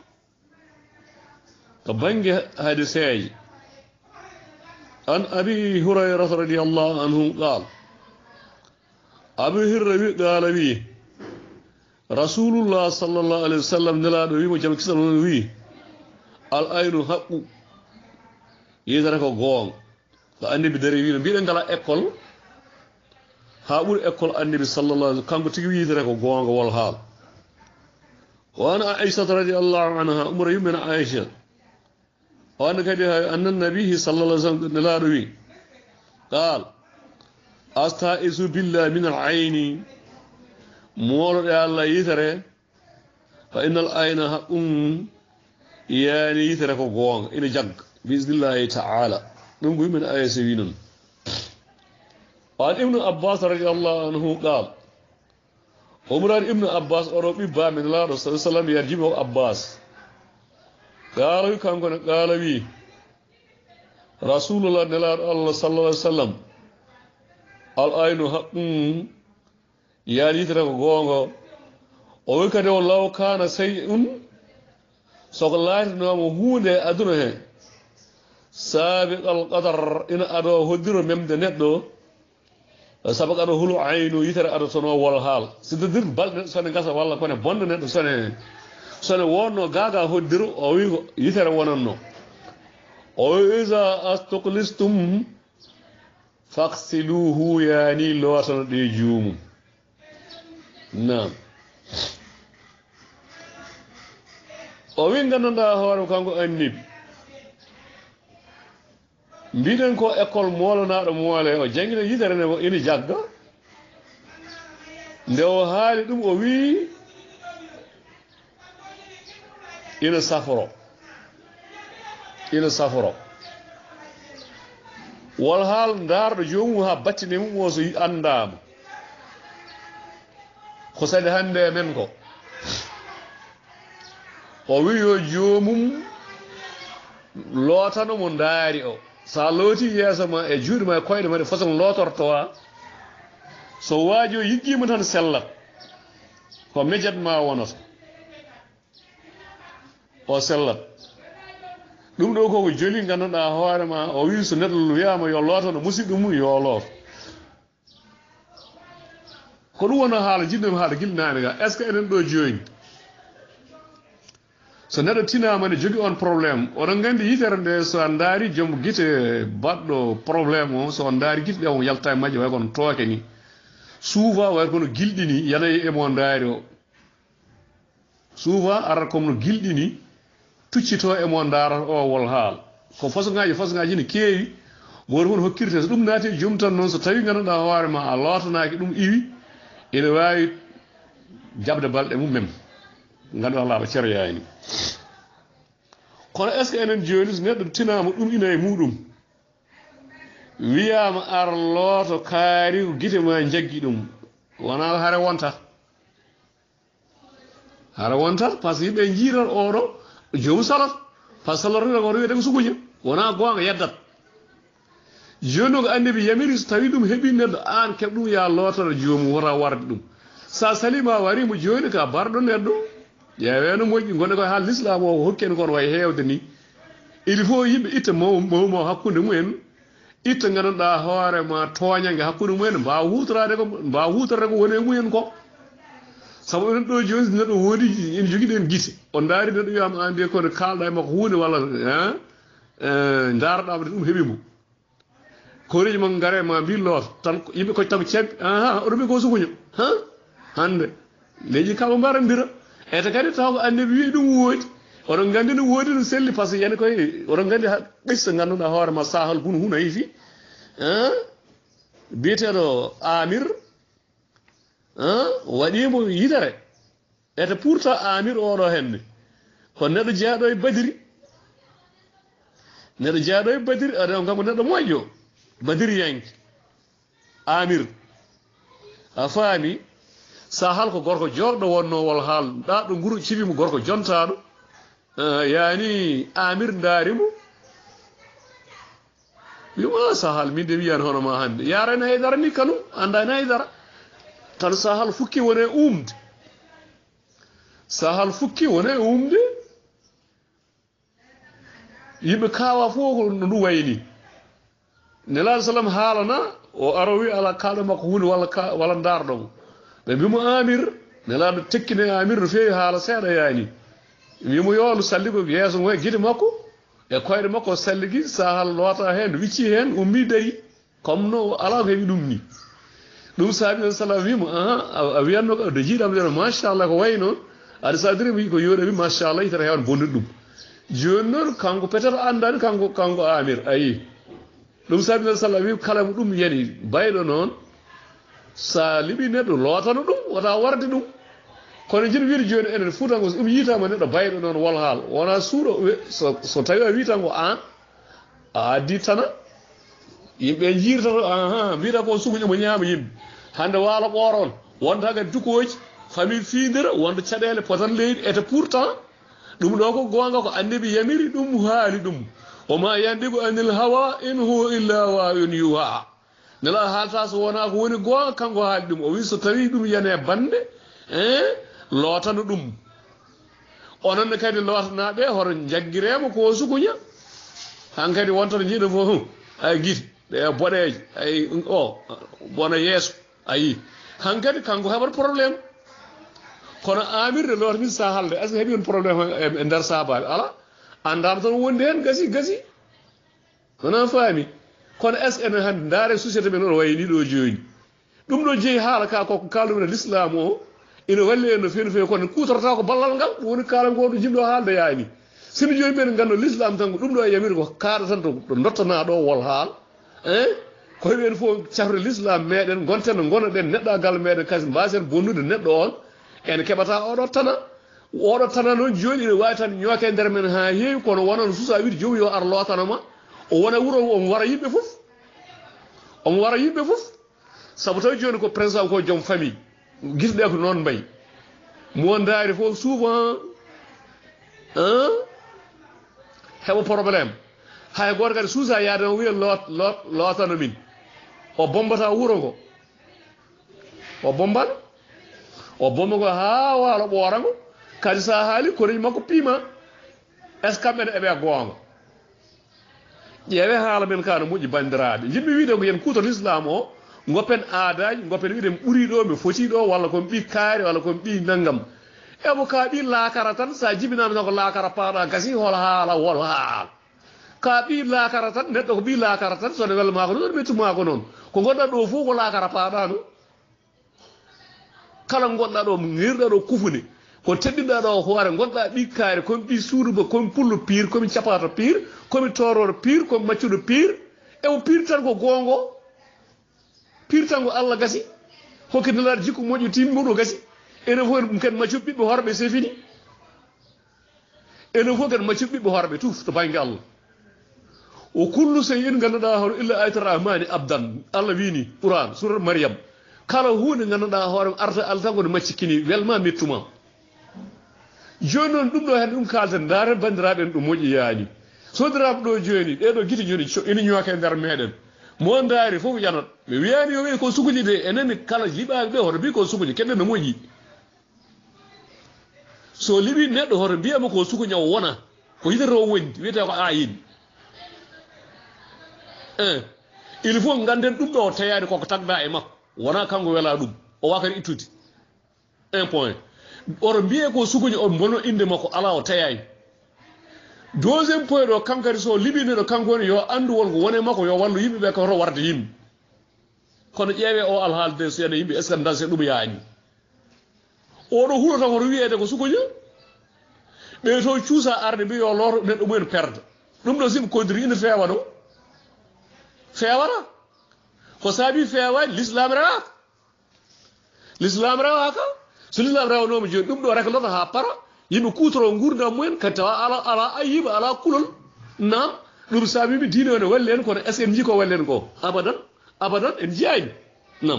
to banggue hadiseji an abi hurayrata radiallahu anhu qal abu hurra wi qala wi rasulullah sallallahu alaihi wasallam nelaɗo wimo jaam kisal on wi al aynu haqqu yitere ko goonga ko annabi dari wi no mbiɗen ngala école ha ɓuuri école annabi sallallahu alih kanko tigi wiitere ko goonga wol haal wana aishata radiallahu anha umra yummen aicha wande kadi annan nabihi sallallah sallam nelaɗo wi qal astaisu billah min al ayni mooloɗe allah yitere fa inna al ayna haqqum yani yitere ko goonga ina jagga bismillahi taala ɗum ko yimmen aysa wi noon وعن ابن عباس رضي الله عنه قال عمر ابن عباس أوروبي با من الله رسول الله صلى الله عليه وسلم يرجمه عباس قال كان قال بي رسول الله صلى الله عليه وسلم العين حق يعني ترى غونغو وكذا والله كان شيء سوغلات نوم هونde aduna he sabiq al-qadar ina ado hodiro memde neddo sabaka ɗo hulu aynu yitere aɗa tono wol haal c'est-à-dire balɗe sone gasa walla kone bonde neɗɗo sone wonno gaga hoddiro o wi ko yitere wonanno o wi isa astoklistum faksiluhu yani lowatano ɗe juumum nam o wi gandanɗa hoore kanko annibi mbiɗen ko école molanaɗo moole o jangguino yitere nde ina jagga nde o haali ɗum o wi ina saforo wal hal dardo jomu ha battine mum o so andama ko sadi hande men ko o wi yo jomum lotano mo daari o sa looti yeso ma e juude ma e koyde ma de façon lotortoa so waajo yiggima tan sellat ko mejjat ma wonata o sellat ɗum ɗo koko joli ganduɗa hoore ma o wi so neɗɗo wiyama yo lootono musidɗo mum yo looto ko ɗum wona haala jiɗɗomi haala gilnaani ga est ce que enen ɗo joni so neɗɗo tinama ne jogui on probléme oɗon gandi yitere nde so a daari joom guite baɗɗo probléme o so on daari guite ɗe o yalta e majje way kono tooke ni souvent way kono gilɗini yanayi emo daari o souvent arata comme no gilɗini tuccito emo daarata o wol haal ko façon ngaji ne keewi woto fof hokkirte so ɗum naati joom tan noon so tawi ganduɗa hoore ma a lootanaki ɗum iwi ene wawi jabde balɗe mum même ganduɗa laaɓa ceroyani kono est ce que enen joni so neɗɗo tinama ɗum ina e muɗum wiyama ar looto kaari ko guite ma jaggi ɗum wona hare wonta par ce que yimɓe jiirat oɗo jomum salat par ce que salorne ko wiyete ko sukuña wona gonga yeddat joni ko annabi yamiri so tawi ɗum heeɓi neɗɗo an keɓ ɗum ya lootoro jomum wota warde ɗum sa salima warimo joni ka barɗo neɗɗo ƴeeweno moƴƴi gonɗe koye haal l'islam o ko hokkeni kono way heewde ni il faut yimɓe itta mawmo hakkude mumen itta ganduɗa hoorema tooñange hakkude mumen mbawa hutorade ko woni e mumen ko sabu enen ɗo joni neɗɗo woodi ene jogui ɗen guite o daari neɗɗo wiyama an de kono kalɗa e makko hunde walla daroɗama de ɗum heeɓimo koreji makko gaare ma mbi loota tan yimɓe koye tan ko cebbi oɗo ɓe ko sukuño hande leeji kaɓe mbarandira ete kadi taw ko annabi wi ɗum woodi oɗon gandi no woodi no selli par ce que yani koye oɗon gandi ɓista ganduɗa hoorema sahal bunu huno yifi biyeteɗo amir waɗimo yitere ete pourtant amir oɗo henne ko neɗɗo jeeɗo e badiri aɗa kanko neɗɗo moƴƴo badiri yanki amir a faami sahal ko gorko joɗɗo wonno wol haal ɗaɗɗo nguru cibimo gorko jontaɗo yani amir daarimo wima sahal min de wiyani hono ma hande yarani haydara ni kanum andani haydara tan sahal fukki wone umde yimɓe kawa fof ko ndu wayni nelaɗo sallam haalana o arowi ala kalɗo makko hunde walla darɗomo ɓe mbimo amir nelaɗo tekkine amir no feewi haala seeɗa yani wimo yo ndu salli ko yeeso ngo e guite makko e koyɗe makko salligi sahal loota hen wicci hen ummi dari comme no ala ko heeɓi ɗum ni ɗum saabi sallam wimo a wiyanno ko de jiiɗam ɗeno machallah ko way noon aɗa sadiri wi ko yoɗe wi machallah yitere hewan bonnude ɗum joni noon kanko peut être andani kanko amir ayi ɗum saabi sallam wi kala mo ɗum yani bayɗo noon sa liɓi neɗɗo lootano ɗum wota warde ɗum kono jiɗi wiide joni enen fuutanko so ɗum yitama neɗɗo bayɗo noon wol haal wona suuɗo so tawi a wi tan ko an a addi tana yimɓe jiirtata mbiɗa ko sukuño mo ñaama yimɓe hande waalo ɓooron wonta kadi dukoji famille fiidira wonta caɗele potan leydi ete pourtant ɗum ɗo ko gonga ko annabi yamiri ɗum haali ɗum woma yandigu anil hawa in huwa illa wayun yuha nela haalta so wona ko woni gonga kanko haali ɗum o wi so tawi ɗum yane bande lootano ɗum ononne kadi lootanaɓe hoto jaggirema ko sukuña hankadi wontata jiiɗo fof ay guite ɗe boɗeje ay bona yeeso ayi hankadi kanko heɓat probléme kono amir de loota min sahalde est ce que heeɓi on probléme e nder sahabaɓe ala andama tan wondi hen gasi wona faami kono est ce que enen hande daare société men oɗo wayni ɗo joni ɗum ɗo jeeyi haala ka koko kalɗumen l'islam o ina walli en no fewi no fewi kono kutorta ko ballal ngal ɗum woni kaala ngo ɗo jimɗo haalde yaani sino joni ɓen gando l'islam tan ko ɗum ɗo e yamiri ko kaɗa tan to dottana ɗo wol haal ko heeɓen fof cafre l'islam meɗen gonten no gonoɗen neɗɗagal meɗen kasi mbasen bonnude neɗɗo on en keɓata oɗo tana oɗo tana noon joni ene wawi tan ñooke nder men ha heewi kono wonon susa wiide jomum yo ar lotanoma o wona wuuro omo wara yimɓe fof omo wara yimɓe fof saabu tawi joni ko président ko joom famille guisɗe ko noon mbayi mo daari fof souvent heɓa probléme hay goto kadi suusa yaade o wiya lootano min o bombata wuuro ngo o bomban o bomba ngo ha waalo ɓoora ngo kadi sa haali koreji makko piima est ce que kamɓene eɓe goonga ƴeewe haala men ka no moƴƴi bandiraɓe yimɓe wiide ko yen kuuto l'islam o goppen aadaji goppen wiide mi ɓuuri ɗo mi foti ɗo walla komi ɓi kaari walla komi ɓi naggam ebo ka ɓi laakara tan sa jibinama tan ko laakara paaɗa gasi hol haala wol haala ka ɓi laakara tan neɗɗo ko ɓi laakara tan sone welma ko noon mettuma ko noon ko gonɗa ɗo fof ko laakara paaɗa no kala gonɗa ɗo ngirɗa ɗo kufune ko teɗɗiɗa ɗo hoore gonɗa ɓi kaari komi ɓi suuduba komi pullo pire komi capato pire komi toroɗo pire komi maccuɗo pire ewo pire tan ko gongo pire tan ko Allah gasi hokkitalaade jikku moƴƴo timmuɗo gasi enen fof ken maccuɓe ɓiɓɓe horɓe c'est fini enen fof ken maccuɓe ɓiɓɓe horɓe tuf to banggue Allah o kullu shay'in ganduɗa hoore illa ayata rahmani abdan Allah wini Qur'an surat Maryam kala hunde ganduɗa hoore arta Allah tan kone maccikini welma mettuma joni noon ɗum ɗo hen ɗum kalten daren bandiraɓe en ɗum moƴƴi yaani sodiraɓe ɗo joni ɗeɗo guite joni ina ñooke nder meɗen mo daari fof yanat ɓe wiyani yo wi ko sukuji de enen kala jiɓaɓe ɓe hoto mbi ko sukuji keɗen no moƴƴi so liɓi neɗɗo hoto mbiyama ko sukuña o wona ko yitere o wondi wiyete ko ayin il faut ganden ɗum ɗo o teyani koko tagda e makko wona kanko wela ɗum o wakata ittude 1 point oto mbiye ko sukuña o bono inde makko ala o teyani deuxiéme point ɗo kankadi so liɓineɗo kanko woni yo andu wonko wone makko yo wallu yimɓeɓe koto warde yimɓe kono ƴeewe o alhaalde so yene yimɓe est ce que danse ɗum yaani oɗo huuro tan koto wiyede ko sukuña ɓe to cuusa arde mbi yo looto neɗɗo mumen perde ɗum ɗo simɓe kodiri ina feewa ɗo feewata ko saabi feewani l'islam rewaka so l'islam rewanoma joni ɗum ɗo rek lota ha para yimɓe kutoro gurdam mumen kadi tawa ala ayiba ala kulol nam ɗum saabimi diine o ne walli en kono est ce que en jii ko walli en ko abadan en jiyani nam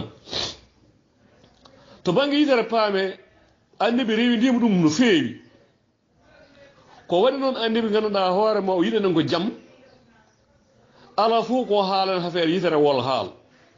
to banggue yitere paame annabi rewidima ɗum no feewi ko waɗi noon annabi ganduɗa hoore ma o yiɗenen ko jaam ala fof ko haalan affaire yitere wol haal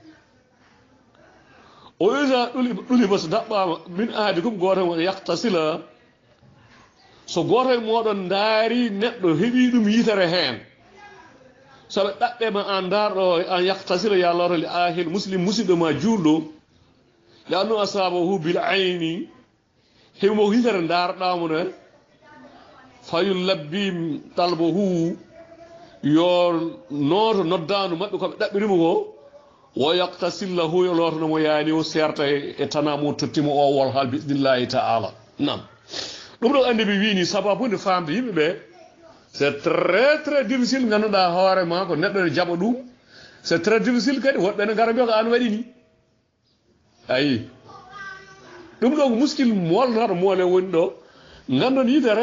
o isa ɗuliba so daɓɓama min ahadikum goto o yaktasila so goto e moɗon daari neɗɗo heeɓi ɗum yitere hen soɓe ɗaɓɓema an darɗo an yaktasila ya lawto li ahil muslim musidɗo ma juulɗo li annu asabahu bil ayni heɓimo ko yitere darɗamo ne fayul labbi talbahu yo nooto noddandu maɓɓe koɓe ɗaɓɓirimo ko wo yaktasillahu yo lootonomo yaani o serta e tanamo tottimo o wol haal bismillahi taala nam ɗum ɗo andi ɓe wini sababude famde yimɓeɓe c'est très difficile ganduɗa hoore ma ko neɗɗo ne jaɓa ɗum c'est très difficile kadi woɗɓe ne gara mbiya ko an waɗi ni ayi ɗum ɗo ko muskil molnaɗo moole woni ɗo gandon yitere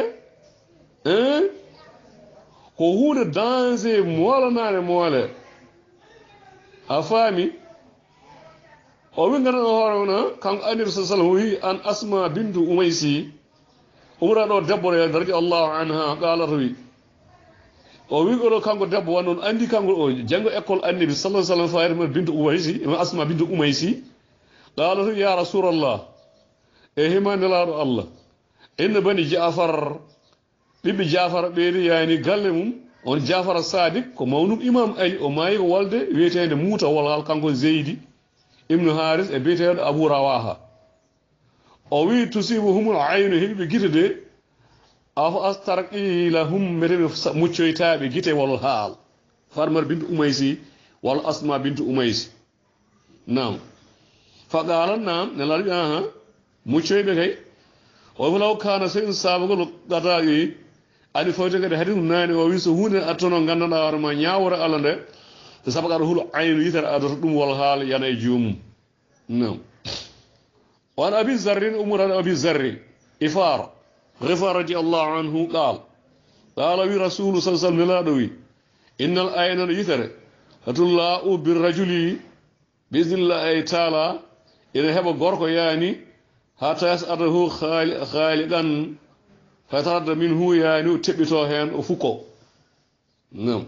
ko hunde danger molanade moole a faami o wi ganduɗa hoore wona kanko annabi sa sallam wi an asma bintu umaysi umra ɗo debbo radi allahu anha qalata wi o wi oɗo kanko debbo wan noon andi kanko o janggo école annabi sallah sallam fatima bintu umaysi asma bintu umaysi qalata wi ya rasulallah e himanelaɗo allah inna bani jafar ɓiɓɓe jafara ɓeeni yani galle mum on jafara sadik ko mawnum imam ali o maayi ko walde wiyetede muuta wolhal kanko zeydi ibnu haris e biyeteɗo abou rawaha o wi tusibuhumul aynu hilɓe guite de afo astarqilahum meteɓe muccoytaɓe guite wol haal farmar bintu umaysi walla asma bintu umaysi nam fa qalan nam nelaɗo wi aha muccoyɓe kay o wi law kana so in sabagol gataƴoyi ani fawte kadi hadi ɗum nani o wi so hunde attono gandanɗa hoore ma ñawore allah nde so sabu aɗa huulo aynu yitere adata ɗum wol haala yana e joomum non on abi zarrin umar an abi zarri ifar غفار رضي الله عنه قال وي رسول صلى الله عليه وسلم إن الآية يثر هتلا بالرجل بإذن الله تعالى إن هب غوركو يعني حتى يسأله خالقا فترد منه يعني تبتو هن وفكو نعم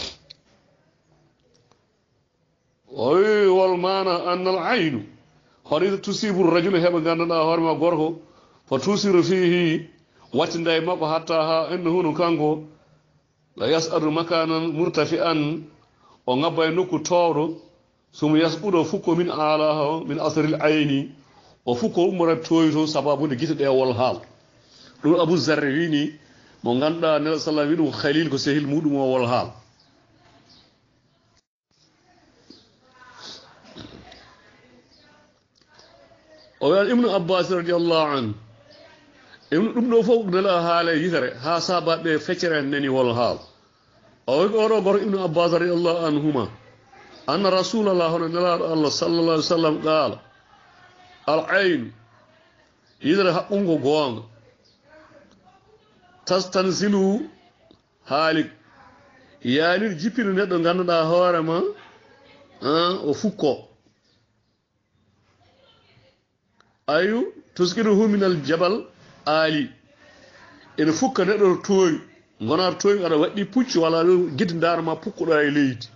والمعنى أن العين خريطة تصيب الرجل هب غندنا هرما غوركو فتصير فيه واتنداي مكو حتى إنه نكانغو لا يسأل مكانا مرتفعا ونغبا نكو تورو ثم يسقط فكو من آلاه من أثر العين وفكو مرتويتو سبب نجيت ده والحال دو أبو الزرويني من غندا نبي صلى الله عليه وسلم خليل كو سهيل مودو مو والحال وقال ابن عباس رضي الله عنه ابن فوق دلا حاله يثره ها سابا be fecere nani wal hal o gor ibn abbas radiyallahu anhuma anna rasulullah sallallahu alaihi wasallam qala al ayn yidra haqqungo gonga tastanzilu halik yani jipil neddo ganduda hoore ma o fukko ayu tuskiruhu min al jabal ali ene fukka neɗɗo toyi gonar toyi aɗa waɗɗi pucci wala gidi ndar ma pukkuɗa e leydi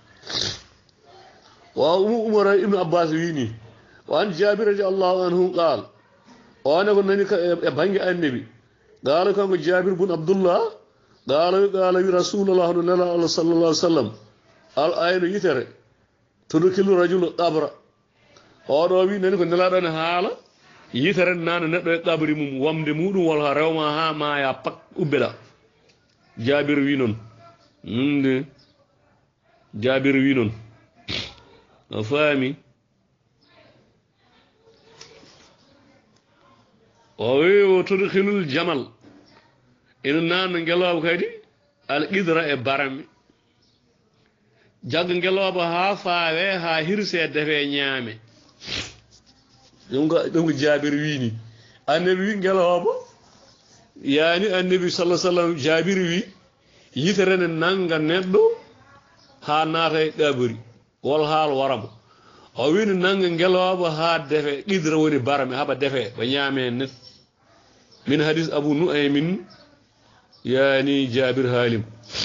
wa umar ibn abbas wini wa an jabir radiyallahu anhu qala o ne ko nani e bangi annabi qala kanko jabir bun abdullah qala rasulullah sallallahu alaihi wasallam al aynu yitere tudkilu rajul qabra o do wi nani ko nelaɗo ne haala yitere nana neddo e qabri mum wamde mudum wala rewma ha ma ya pak ubbeda jabir wi non nde jabir wi non o fami o wi o tudkhilul jamal ina nana ngelaw kadi al qidra e barami jag ngelaw ba ha faawe ha hirse defe nyaame dum jabir wini annabi wi ngelawaba yani annabi sallallahu alaihi wasallam jabir wi yitere nanga neddo ha naata e qabri wal hal warabo o wini nanga ngelawaba ha defe qidra woni barame haba defe ba nyame net min hadith abu nuaymin yani jabir halim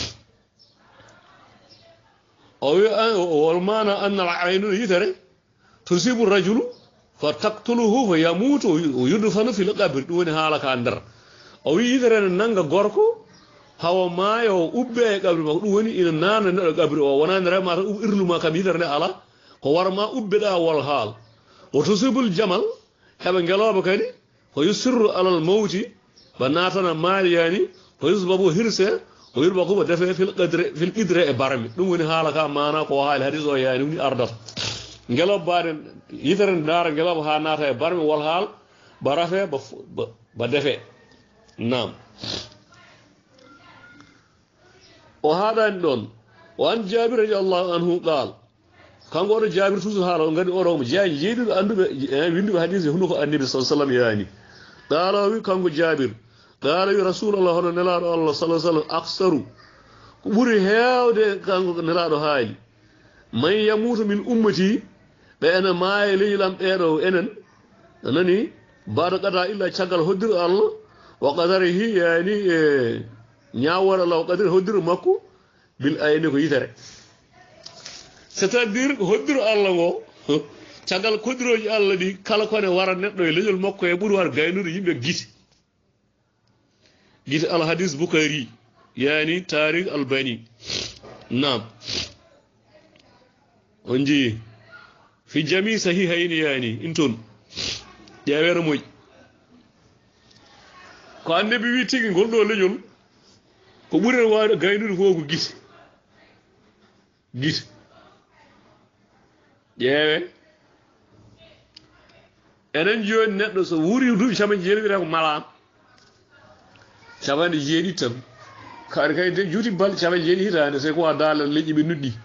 o wi wal mana an al aynu yitere tusibu rajulu فتقتله فيموت ويدفن في القبر دون حالك اندر او يدرن نانغا غوركو هاو ما يو اوبي قبر ما دوني ان نان ن قبر او وانا نرا ما ارلو ما كم يدرن على ko warma ubbida wal hal wa tusibul jamal haba ngeloba kadi ko yusirru alal mawti banatana maliyani ko yusbabu hirse ko yurba ko defe fil qidre e barami dum woni halaka mana ko haal hadith o yani ni ardat ngelo baden yiteren dara ngelo ha nata e barmi wal hal barafe ba defe nam o hada don wan jabir radiyallahu anhu qal kango do jabir tusu halo ngadi o rom jayi yeedu andube windu hadith hunu ko annabi sallallahu alaihi wasallam yani qala wi kango jabir qala wi rasulullah sallallahu alaihi wasallam aksaru buri hewde kango nelado haali man yamutu min ummati beena maay lilam beedo enen nani bada qada illa chagal hoddir Allah wa qadarihi yani nyaawara Allah qadir hoddir makko bil ayni ko yitere c'est-à-dire hoddir Allah go chagal kodiroji Allah di kala ko ne wara neddo e leñol makko e buri war gaynude yimbe giti al hadith bukhari yani tarikh albani nam onji fi jami sahihayn yani inton jawere moy ko annabi wi tigi goldo leñol ko buri waado gaynude fo ko giti yewe enen joni neddo so wuri dubi sama jeeri wi ko malam sabande jeedi tan kar kay de juti bal sabande jeedi hitande se ko adala leji be nuddi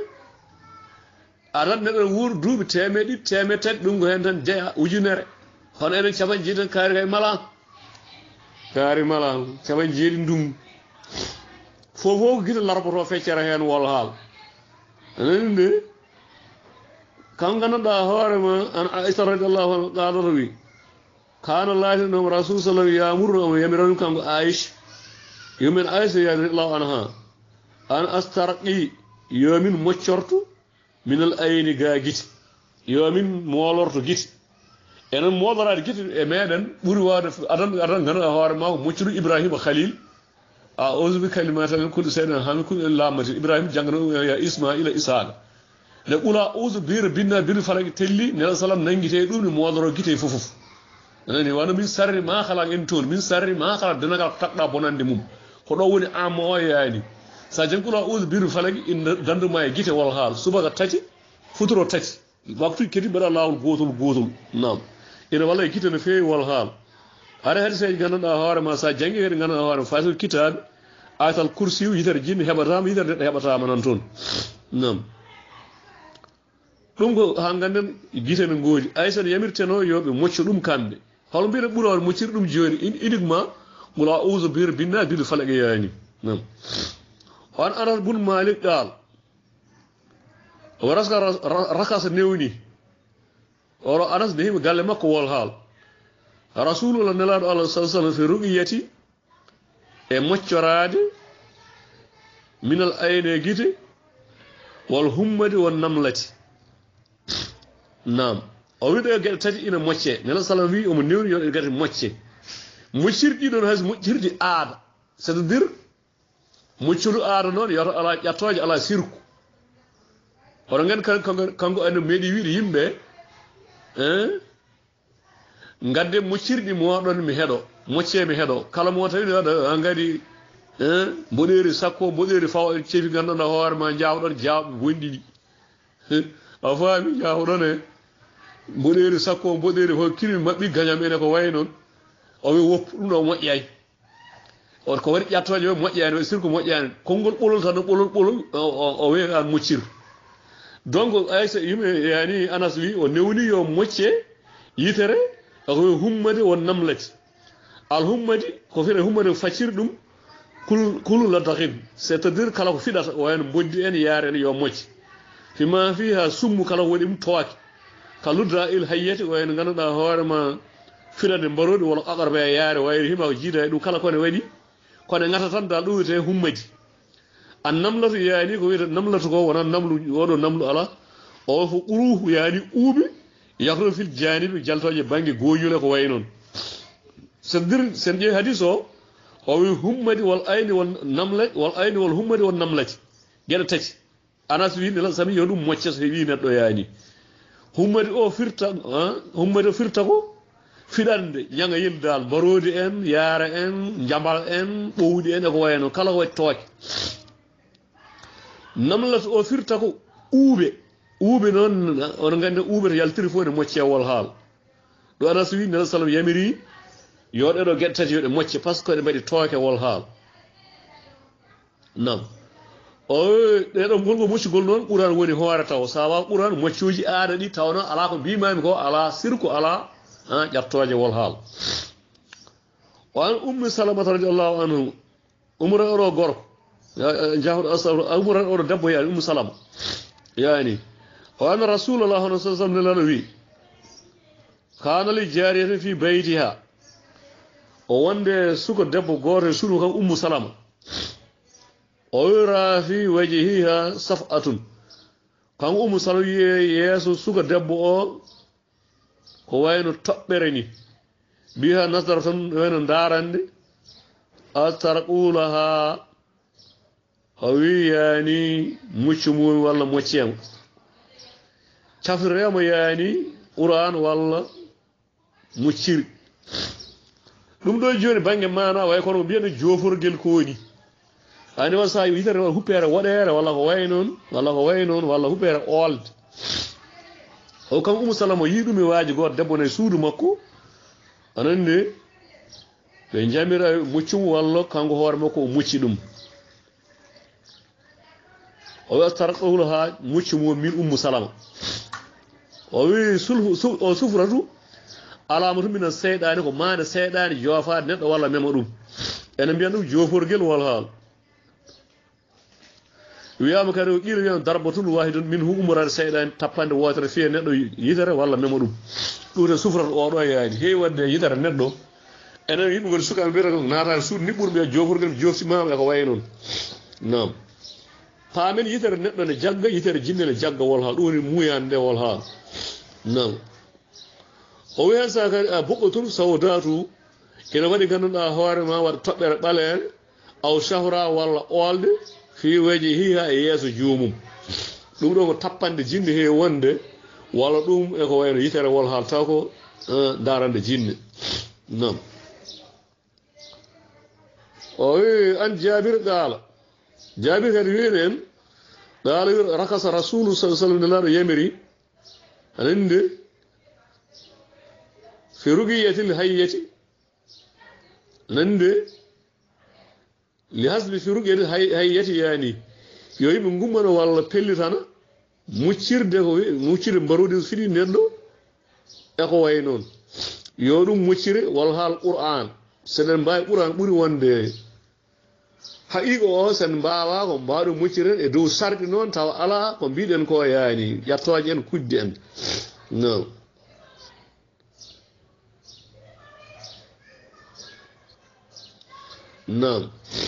aran neddo wur dubi temedi temetet dum go hen tan jeya ujunere hono enen capan jeeɗen kaari kay mala kaari mala capan jeeɗi ndum fofo ko guita larboto feccere hen wol haal anani nde kam ganduɗa hoorema an aisha radiallahu anhu qaalata wi kana laatinoma rasul sallam yamurno omo yamirani kanko aicha yomin aisha radiallahu anha an astarqi yomin moccorto minal ayni ga guite yomin molorto guite enen molorade guite e meɗen ɓuuri wawde adan ganduɗa hoore ma ko moccudu ibrahima khalil a'udhu bi kalimati min kulli shay'in hamid kulli lamati ibrahim jangano ya ismaila isaaka ne ɓula usu bira binna bir falaki telli nela salam nangite ɗum ne modoro guite fofof nani wano min sarri ma khala en toon min sarri ma khala denagal takɗa bonande mum ko ɗo woni amma o yaani sa jankuɗa usu bir falaki danduma e guite wol haal subaka tati futuro tati waktu kedi mbaɗa lawol gotol nam ina walla e guite no fewi wol haal hare hade seji ganduɗa hoore ma sa jangi kadi ganduɗa hoore ma fasil kitabe ayatal kursi yitere jinni heɓatama yitere neɗɗo heɓatama nan toon nam ɗum ko ha ganden guite no goodi aysan yamirteno yoɓe mocco ɗum kamɓe holo mbiɗa ɓuura moccir ɗum joni uniquement ngula uso bire binna bide falake yaani nam on anas bun malik ɗal o raska rakasa newni oro anas nehima galle makko wol haal rasulullah nelaɗo allah sa sallam fi ruqiyati e moccorade minal ayne guite wal hummadi won namlati nam o wiɗo e gueɗe tati ina mocce nela salam wi omo newni yo gueɗe mocce moccirɗi ɗon hayso moccirɗi aada c'est à dire moccudu aada noon yoto ala ƴattoje ala sirku oɗo gandi kanko ene meeɗi wiide yimɓe gadde moccirɗi moɗon mi heeɗo mocce mi heeɗo kala mo tawi waɗa ha gadi mboɗeri sakko mboɗeri fawa en ceefi ganduɗa hoore ma jawɗon jawɓe bonɗiɗi a faami jawɗon e mboɗeri sakko mboɗeri ho kirmi mabɓi gañam ene ko way noon o wi woppu ɗum ɗo moƴƴani on ko waɗi ƴattoje o moƴƴani waɗi sirku moƴƴani konngol ɓolol tan no ɓolol o wi an moccir donc aysa yimɓe yani anas wi o newni yo mocce yitere ako hummade won namlati al hummadi ko fiɗa hummade faccir ɗum kulu la dakhim c'est à dire kala ko fiɗata o wayno boddi en yaare en yo mocce fima fiha summu kala ko waɗi ɗum towake ka ludda il hayyati o wayno ganduɗa hoorema fiɗade mbarodi walla aqarba e yaare wayri hima ko jiida e ɗum kala kone waɗi kone ngata tan dal ɗum wiyete hummadi an namlatu yaani ko wiyete namlatu ko wona namlu oɗo namlu ala o ko ɓuuru yaani uuɓe yakro fil janibi jaltoje banggue goñule ko way noon c'est dire sen ƴeewi hadis o wi hummadi wal ayni wal namlati wal ayni wal hummadi wal namlati gueɗe tati anas wi nela sami yo ɗum mocce so wi neɗɗo yaani hummadi o firta ko fiɗande ñanga yildal mbarodi en yaara en jambal en ɓowɗi en eko wayno kala ko waɗi tooke namlata o firta ko uuɓe noon oɗo gandi uuɓe to yaltiri fof ne mocce wol haal ɗo anas wi nela sallam yamiri yo ɗeɗo gueɗe tati yoɗe mocce par ce que ɗe mbaɗi tooke wol haal nam o ɗeɗo ngolgo moccugol noon ɓuran woni hoore taw sa wawa ɓuran moccuji aada ɗi taw noon ala ko mbimami ko ala sirku ala ƴattoje wol haal o an ummi salamata radiallahu anhu umra oɗo gorko jahuɗo astafir umra oɗo debbo yani ummu salama yani o an rasulullah on sa sallam nelano wi kana li jariyatin fi baytiha o wonde suko debbo goto suudu kam ummu salama o wira fi wajhiha saf'atun kan ummu salama yeeso suko debbo o ko wayno toɓɓere ni mbiha nasdara tan wayno darande atarqulaha o wi yani muccu mum walla moccema cafriremo yani qur'an walla mucciri ɗum ɗo joni banggue mana way kono ko mbiyeɗo joforguel koni ani won sa yitere won huppere woɗere walla ko way noon walla huppere olde o kam umu salama yi ɗum e waaji goto debbo ne suudu makko anande ɓe jamira muccum walla kanko hoore makko o mucci ɗum o wi tarqahul ha mucci mum min ummu salama o wi o sufratu alamatu min seydani ko mande seydani jofaade neddo walla mema dum ene mbiyan dum joforgel wal hal wiyama kadi o qila wiyama darbatul wahidun min umrar seydani tappande wotere fiye neddo yitere walla mema dum dum sufrat o do yaani heewi wadde yitere neddo enen yimɓe ngoni sukaɓe mbiyata ko naata suudu niɓɓuɗo ɓe joforgel joftimama e ko wayi noon nam paamen yitere neɗɗo ne jagga yitere jinne ne jagga wol haal ɗum woni muyande nde wol haal nam o wi hen sa kadi a boɓɓotul sawdatu ina waɗi ganduɗa hoore ma waɗa toɓɓere ɓaleere aw sahra walla olde fi weji hiha e yeeso joomum ɗum ɗo ko tappande jinne he wonde walla ɗum e ko wayno yitere wol haal taw ko darande jinne nam o wi an jabir qaala jabir kadi wiini en qaala wi rakasa rasulu sa sallam ne laaɗo yamiri anande fi rugiyatil hayyati nande li hasbi fi rugiyatil hayyati yani yo yimɓe gummano walla pellitana muccirde ko muccirde mbarude fiɗi neɗɗo e ko way noon yo ɗum muccire walla haal qur'an seɗen mbawi qur'an ɓuuri wonde haqiqa o sen mbawa ko mbawɗo mucciren e dow sarɗi noon tawa ala ko mbiɗen ko yani ƴattoje en kudde en non non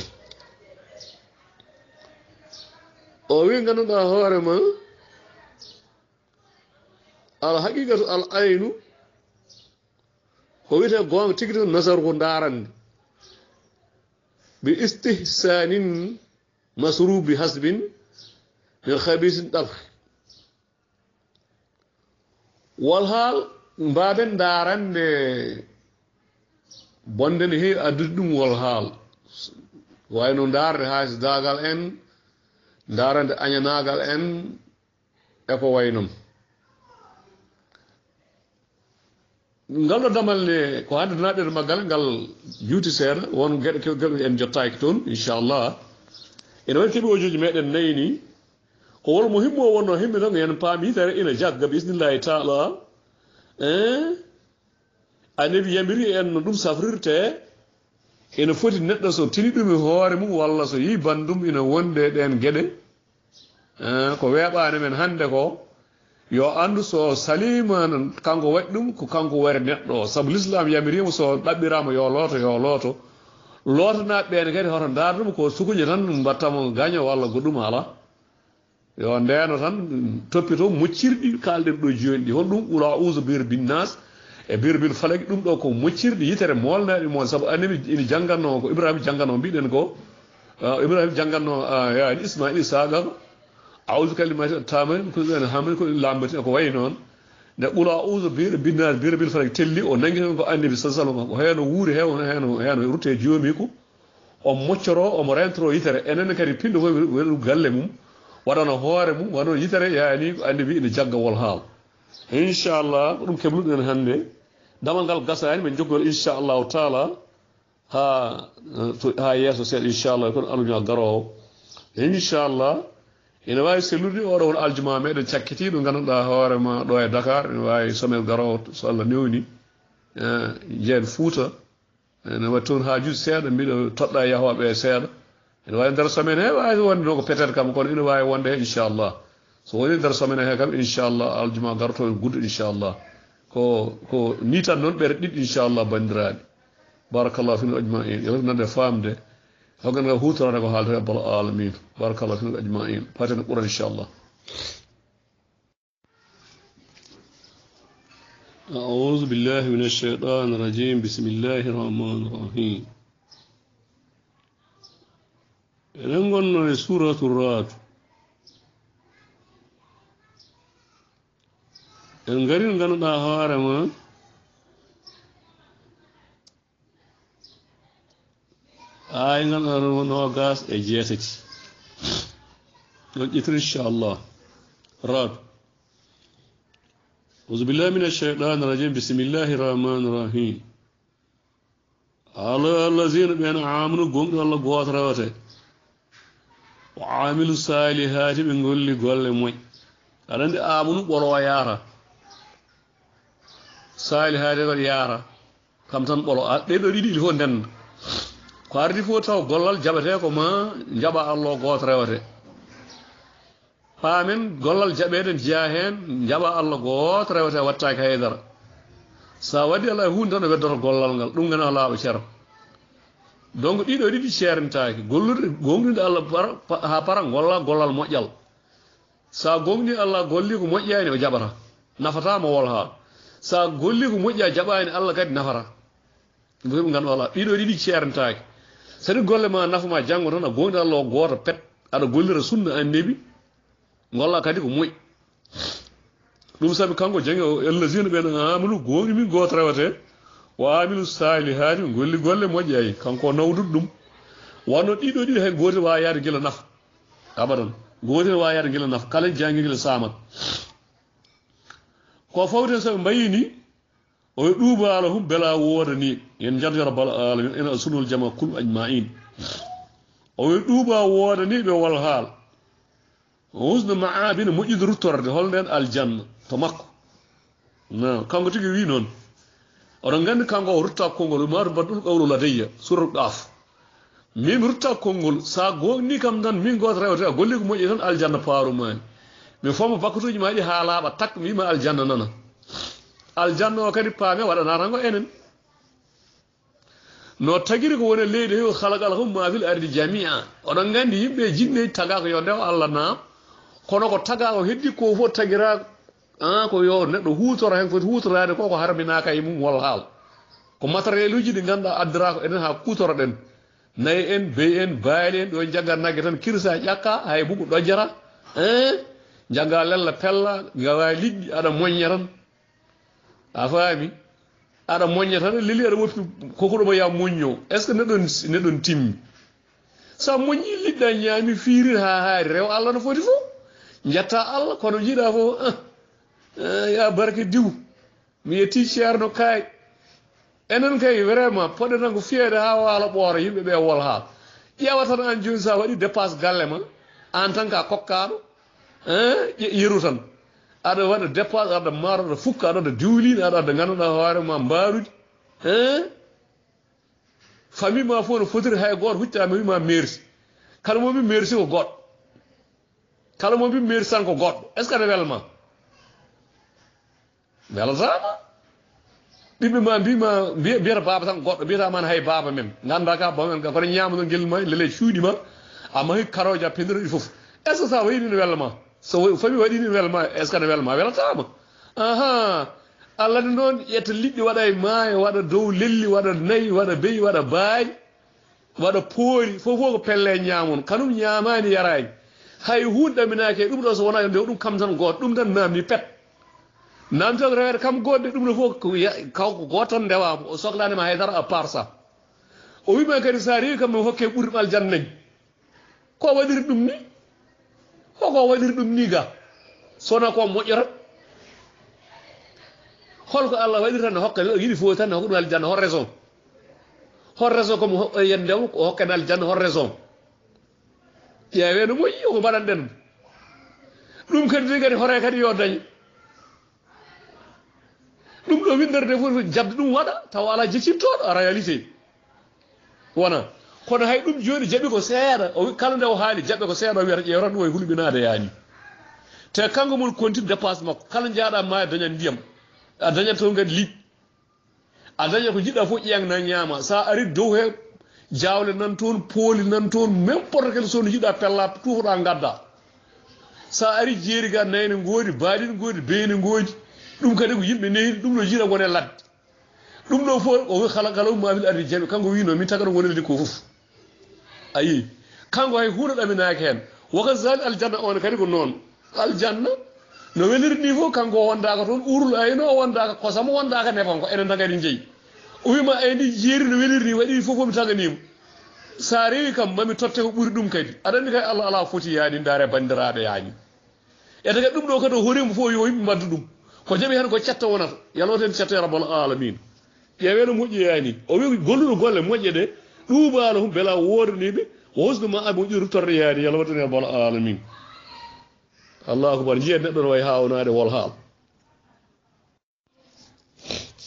o wi ganduɗa hoorema al haqiqatu al aynu ko wiyete gonga tigui tan nasaru ko darande bi istihsanin masrubi hasbin min khabisin dalh wal hal mbaden darande bonden he adudum wal hal wayno darde haas dagal en darande anyanagal en e ko waynon ngal do damal ne ko hande naade magal ngal juuti seeda won gede gebe en jottaaki ton inshallah ene wadi kebi ojoji meden nayni ko wol muhimmo wonno himbe tan en paami tare ina jagga bismillah taala anabi yamiri en dum safrirte ene foti neddo so tini dum hoore mum walla so yi bandum ina wonde den gede ko weebaane men hande ko yo andu so saliman kanko waddi dum ko kanko wari neddo sabu l'islam yamirimo so dabbirama yo loto lotana ben kadi hoto dardum ko sukuje tan battamo gaño walla godum ala yo ndeno tan toppito muccirdi kalden do jondi hon dum ula uzu bir bin nas e bir bil falaki dum do ko muccirdi yitere molnaadi mon sabu annabi ini janganno ko ibrahim janganno biden ko ibrahim janganno ya ismail saga awzu kalimati tamen ko ben hamen ko lambati ko way non ne ula uzu bir binnas bir bil falaki telli o nangi ko annabi sallallahu alaihi wasallam ko heno wuuri heno rute joomi ko o moccoro o mo rentro yitere enen kadi pindo ko galle mum wadana hoore mum wano yitere yaani annabi ina jagga wol haal inshallah dum kebluden hande damal gal gasani men joggol inshallah taala ha yeso sed inshallah kon alunya garo inshallah ina wawi sellude oɗo won aljuma meɗen cakkitiɗo ganduɗa hoorema ɗo e Dakar ina wawi somel garowo so Allah newni jeen Fouta ene waɗi toon hajuji seeɗa mbiɗo toɗɗa yahoɓe seeɗa ene wawi nder semaine he wawi wonde no ko peut-être kam kono ina wawi wonde he inchallah so woni nder semaine he kam inchallah aljuma garoto en guddo inchallah ko ni tan noon ɓere ɗiɗi inchallah bandiraɓe barakallahu fina ajmain yo nande famde hogan nga hutorade ko haalta rabbal alamin barakallahu fina ajmain paten qur'an inchallah أعوذ بالله من الشيطان الرجيم بسم الله الرحمن الرحيم نقول سورة الرعد ngarin ganduɗa hoorema ay ganduɗa nogas e jeetati ɗon ƴetir inchallah rad أعوذ بالله من الشيطان الرجيم بسم الله الرحمن الرحيم على الذين بين آمنوا قوم الله قوات روته وعاملوا الصالحات من كل قول موي أرند آمنوا ولو يارا salihade ko yara kam tan bolo de do didi fo den ko ardi fo taw gollal jabate ko ma jaba Allah goto rewate paamen gollal jabeden jiya hen jaba Allah goto rewate wattake haydara sa wadi Allah hunde tan weddoto gollal ngal dum ngana laaɓa ceer donc ɗiɗo ɗiɗi ceerentaki gollude gongnide Allah ha para golla gollal moƴƴal sa gongni Allah golli ko moƴƴani o jaɓata nafatama wol ha sa golli ko moƴƴa jaɓani Allah kadi nafata ɗum gandu Allah ɗiɗo ɗiɗi ceerentaki sadi golle ma nafuma janggo tan a gongni Allah o goto pet aɗa gollira sunna annabi golla kadi ko moƴƴi ɗum sabi kanko jangi allazina ɓen amanu gongni min goto rewate wa amilu salihati golli golle moƴƴayi kanko nawdude ɗum wonno ɗiɗo ɗiɗi hay gotel wawa yaade guila nafa abadan gotel wawa yaade guila nafa kala jangi guila samat ko fawten soɓe mbayini oye ɗuubalo hum bela wodani yen janta rabbal alamin ena sunul jama kul ajmain oye ɗuuba wodaniɓe wol haal husne maabina moƴƴude ruttorde holnden aljanna to makko no kanko tigi wi noon oɗon gandi kanko o rutta konngol matu baɗɗul qawlu ladayya suratul qaf min rutta konngol sa gonni kam tan min goto rewte a golli ko moƴƴi tan aljanna paarumani min fommo bakkatuji maɗi ha laaɓa tak mi wima aljanna nana aljanna o kadi paame waɗana tan ko enen no tagiri ko woni leydi he halaqal hum ma fil ardi jamia oɗon gandi yimɓe jinne taga ko yo ndew Allah naam kono ko taga o heddi ko fof tagira ko yo neɗɗo hutora hen foti hutorade ko harminaka e mum wol haal ko matériel uji ɗi ganduɗa addira ko enen ha kutoroɗen nayi en bey en baali en ɗo jaggat nagge tan kirsa ƴakka hay bugu ɗojjata jagga lella pella gawa liɗɗi aɗa moñña tan a faami aɗa moñña tan lili aɗa woppi kokoɗoma ya moñño est ce que neɗɗon timmi sa moññi liɗɗa ñaami fiiri ha haari rew Allah no foti fof jetta Allah kono jiiɗa fof ya barke diw mi yetti ceerno kaay enen kay vraiment poɗe tan ko fiyede ha waalo ɓooro yimɓe ɓe wol haal ƴeewa tan an joni sa waɗi dépasse galle ma en tant que kokkaɗo yeru tan aɗa waɗa dépasse aɗa maaro aɗa fukka aɗa waɗa diwline aɗa waɗa ganduɗa hoore ma mbarude famille ma fof no fotiri hay goto huccama wima merci kala mo wi merci ko goɗɗo kala mo wi merci tan ko goɗɗo est ce que aɗa welma welatama ɓiɓɓe ma mbima mbiyata baba tan goɗɗo mbiyatama hay baba men ganda ka bamen kono ñamano guel ma lele cuuɗi ma amma hay karoje a pendiroɗi foof est ce que sa wayi ni welma so famille waɗi ni welma est ce que aɗa welma welatama aha Allah ne noon ƴetta liɗɗi waɗa e maayo waɗa dow lelli waɗa nayyi waɗa beyi waɗa baaji waɗa poori fof ko pelle ñamon kanum ñamani yarani hay hunde ɗaminaki ɗum ɗo so wona nde ɗum kam tan goto ɗum tan namdi pet namdi tan rewere kam goɗɗe ɗum ɗo fof kawko goto tan ndewama o sohlanima haydara à part ça o wima kadi sa rewi kam mi hokke ɓurɗum aljanna nayi ko waɗiri ɗum ni koko waɗiri ɗum ni ga sowona ko moƴƴata holko Allah waɗiri tan ne hokka yiɗi fof tan ne hokka ɗum aljanna hol raison komo yendemo ko hokkane aljanna hol raison ƴeewe no moƴƴi ko mbaɗanɗen ɗum kadi de kadi hore kadi yo dañe ɗum ɗo windorde fof jabde ɗum waɗa tawa ala jeccintoɗo a réalité wona kono hay ɗum joni jaɓi ko seeɗa o wi kala nde o haali jaɓɓe ko seeɗa o wiyata ƴewran ɗum e hulɓinade yaani te kanko mum continue dépasse makko kala jaaɗa ma dañat ndiyam a dañat toon kadi liɗ a dañat ko jiɗɗa fof ƴeeng nan ñaama sa ari dow he jawle nan toon pooli nan toon n'importe quelle chose no jiɗɗa pella tuufoɗa gadda sa ari jeeri ga nayne ngoodi baaɗini ngoodi beyni ngoodi ɗum kadi ko yimɓe nehi ɗum no jiiɗa wone ladde ɗum ɗo fof o wi kala ma wil ardi jaɓi kanko wino min tagano wonelde ko fof ayi kanko hay huuɗo ɗaminaki hen waka zali aljanna on kadi ko noon aljanna no weliri ni fof kanko wondaka toon urul ayno o wondaka kosam wondaka nebon ko enen tagadi jeeyi o wima ayni jeeri no weliri ni waɗi fof mi taganima sa rewi kam mami totte ko ɓuuri ɗum kadi aɗa andi kay Allah ala foti yaani ndaare bandiraɓe yaani e taga ɗum ɗo kadi o horima fof yo yimɓe mbaddu ɗum ko jaɓi hen ko cetta wonata yaloten cetta ya rabbal alamin ƴeewe no moƴƴi yaani o wi golluɗo golle moƴƴe ɗe ɗuuɓalo hum beela wodaniɓe hosnuma a moƴƴi ruttorde yaani yaloten ya rabbal alamin allahu akbar jiya neɗɗo no way hawnade wol haal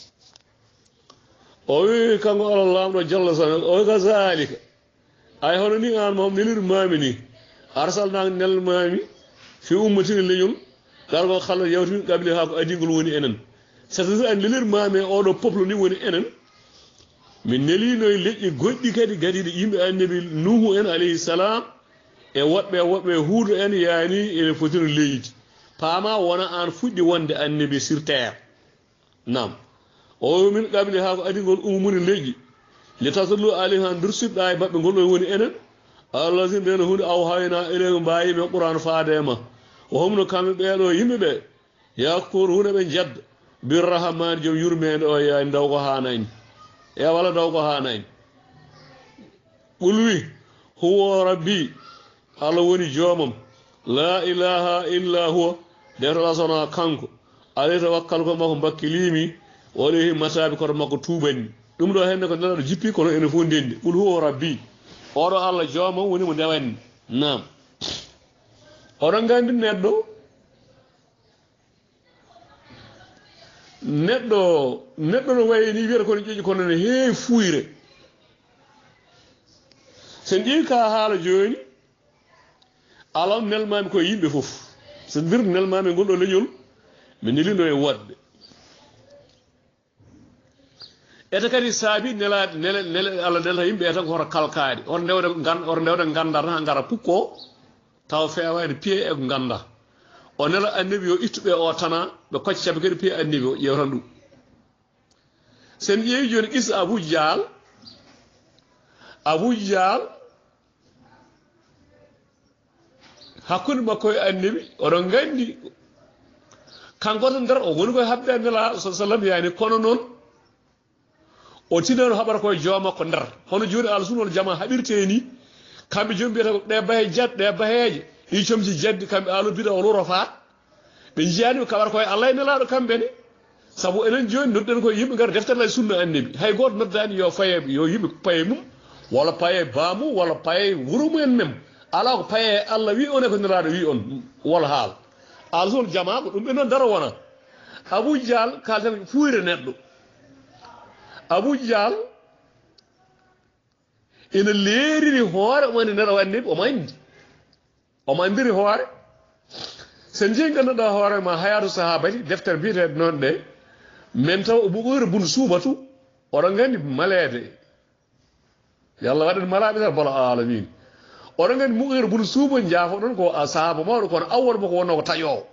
o wi kanko ala lamɗo jalla sana o wi kazalika ay hono ni an mom nelir mami ni arsalna nel mami fi ummatin leñol dargo xalla yawti qabli ha ko adigol woni enen c'est an nelir mami o do peuple ni woni enen min nelino leƴƴi goɗɗi kadi gadiɗe yimɓe annabi nuhu en alayhi salam e woɓɓe huudo en yani ene fotino leydi paama wona an fuɗɗi wonde annabi sur terre nam o min qabli ha ko adigol umumuni leƴƴi li tasallu alayhi han dursiɗɗa e maɓɓe ngol ɗo woni enen allahim ɓeno hunde aw hayna elego mbayiɓe qouran faadema o homno kamɓe ɓeɗo yimɓe ɓe yakkour hunde ɓe jadda birrahmani joom yurmede o yani daw ko hanani e wala daw ko hanani ɓulwi huwa rabbi allah woni joomam la ilaha illa huwa ndetala sona kanko alayhi tawakkal ko makko bakkilimi walayhi matabi koto makko tuubani ɗum ɗo henne ko nelaɗo jippi kono ene fof ndendi ɓul huwa rabbi oɗo allah joomam woni mo ndewanni nam oɗon gandi neɗɗo no wayni wiyata kono ƴeƴi kono ne heewi fuyre sen ƴeewi ka haala joni alam nelmami koye yimɓe fof so ndir nelmami ngol ɗo leñol mi nelino e woɗɓe ete kadi saabi nele Allah nelta yimɓe e tan ko hoto kalkade hoto ndewde gandata ha gara pukko taw fewani piye e ko ganda o nela annabi o ittuɓe o tana ɓe koccaɓe kadi piye annabi o ƴewtan ɗum sen ƴeewi joni qissa Abou Dial hakkude makko e annabi oɗon gandi kanko to nder o woni koye habde nela sallam yani kono noon o tinano haɓata koye joomakko nder hono joni Allah subhanahu wal jama haɓirte ni kamɓe joni mbiyata ɗe bahe jad ɗe baheje ɗi comci jaddi kamɓe alo biɗa o loro faat ɓe jiyani ɓe kaɓata koye Allah e nelaɗo kamɓene saabu enen joni nodɗen koye yimɓe gara deftere sunna annabi hay goto noddani yo faye yo yimɓe paye mum walla paye bamum walla paye wuuro mumen mem ala ko paye Allah wi on e ko nelaɗo wi on wala haal Allah subhanahu jama ko ɗum ɓe noon daro wona Abou Dial kalten fuyre neɗɗo Abou Dial ina leeriri hoore omani nera wanniɓe omo andiri hoore sen jeeyi ganduɗa hoore ma hayatu sahabati deftere mbiyetede noon ɗe min taw ɓuɓure bun suubatu oɗon gandi malede yallah waɗen malaɓe tan bala alamin oɗon gandi muɓure bun suuba jaafo ɗon ko sahaba mawɗo kono awwal mako wonno ko taƴowo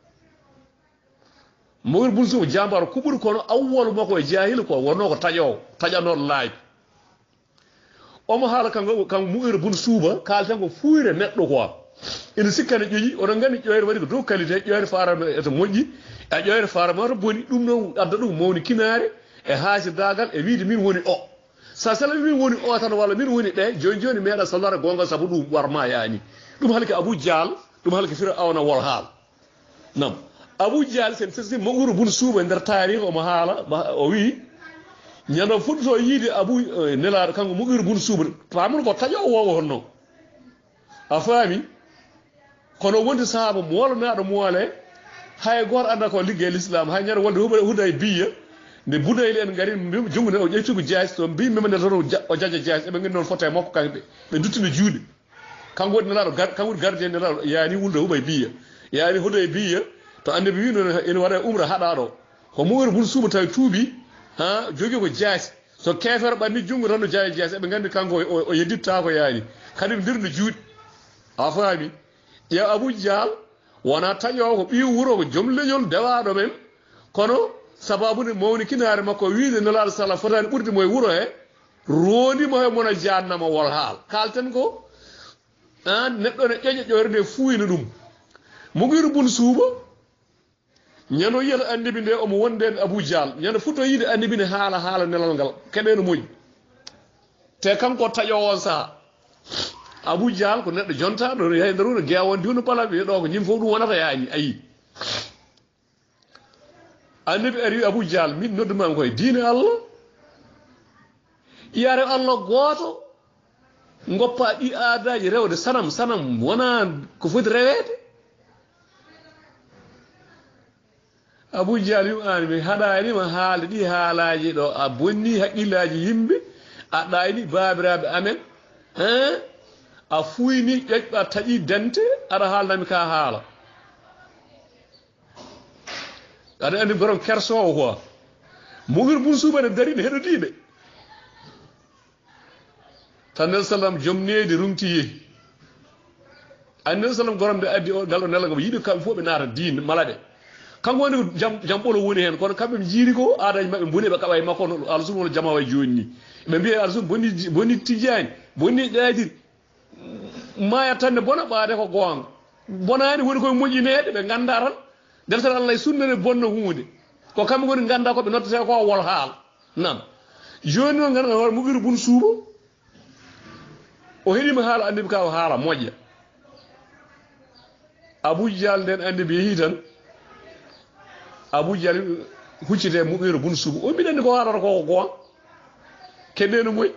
muɓure bun suuba jambaro kuɓuri kono awwal mako e jahila ko wonno ko taƴowo taƴanoɗo laabi omo haala kanko muɓure bun suuba kalten ko fuyre neɗɗo quoi ina sikkane ƴoƴi oɗon gandi ƴoyre waɗi ko dow qualité ƴoyre farama eto moƴƴi e ƴoyre farama to boni ɗum ɗon adda ɗum mawni kinare e haasidagal e wiide min woni o sa sala min woni o tan walla min woni ɗe joni meeɗa sallare gonga saabu ɗum warma yani ɗum halki Abou Dial ɗum halki fira awna wol haal nam Abou Dial sen sesi mawuro bun suuba nder taarih omo haala o wi ñando fuɗɗoto yiide Abou nelaɗo kanko mawuro bun suuba pamuno ko taƴo wowo honno a faami kono wonde sahaba molanaɗo moole hay goto anda ko ligguey l'islam hay ñande wonde huday biya nde budayli en gari jungo ne o ƴeytugo jaasi to mbi memane tan o jaja jaasi eɓe gandi noon fotta e makko kamɓe ɓe duttino juuɗe kanko woni nelaɗo kanko woni gardien nelaɗo yani wulde huɓay biya yani huday biya to annabi wi noon ene waɗa umra haɗaɗo ko mowori bun suuba tawi tuubi ha jogui ko jaasi so kefere ɓanni jungo tan no jaya jaasi eɓe gandi kanko o yedditta ko yani kadi ndirno juuɗe a faami ya Abou Dial wona taƴowo ko ɓi wuuro ko joom leñol dewaɗo men kono sababude mawni kinare makko wiide nelaɗo sallah fotani ɓurde mo e wuuro he rondimo he mona jannama wol haal kalten ko an neɗɗo ne ƴeƴa ƴoyre nde fuyna ɗum mugiru bun suuba ñano yiyata annabi nde omo wonde Abou Dial ñano futo yiide annabi ne haala nelal ngal keɓeno moƴƴi te kanko taƴowo on saaha Abou Dial ko neɗɗo jontaɗo hay nder wuuro gewon diwno balaɓe ɗo ko ñim fof ɗum wonata yani ayi annabi ari Abou Dial min noddumami koye diine Allah iyare Allah gooto goppa ɗi aadaji rewde sanam wona ko foti rewede Abu Jahal an mi haɗani ma haala ɗi haalaji ɗo a bonni haqqillaji yimɓe a ɗayni babiraɓe amen a fuyni ƴoƴɓa taƴi dente aɗa haalnami ka haala aɗa andi borom kersowo quoi mugir bun suubane darine heɗotiɓe tan nen sallam joom needi rumti yehi annabi sallam goromde addi o gal o nelago yiɗi kamɓe fof ɓe naata diine malaɗe kanko woni jamɓolo woni hen kono kamɓe ɓe jiiri ko aadaji mabɓe boni ɓe kaɓa e makko no alsum wona jama way joni ni ɓe mbiya alsum bonni tijani bonni ɗadir maya tanne bona ɓaade ko goonga bonani woni koye moƴƴineɗe ɓe ganda tan deftere allah e sunnane bonna hunde ko kamɓe goni ganda koɓe noddete ko wol haal nam joni noon ganduɗa hoore muɓiru bun suuba o heeɗima haala annabi ka o haala moƴƴa Abu Jahal nden annabi yeehi tan Abu Jahal huccite muɓiru bun suuba o mbiɗa andi ko haalata koko goon keɗɗeno moƴƴi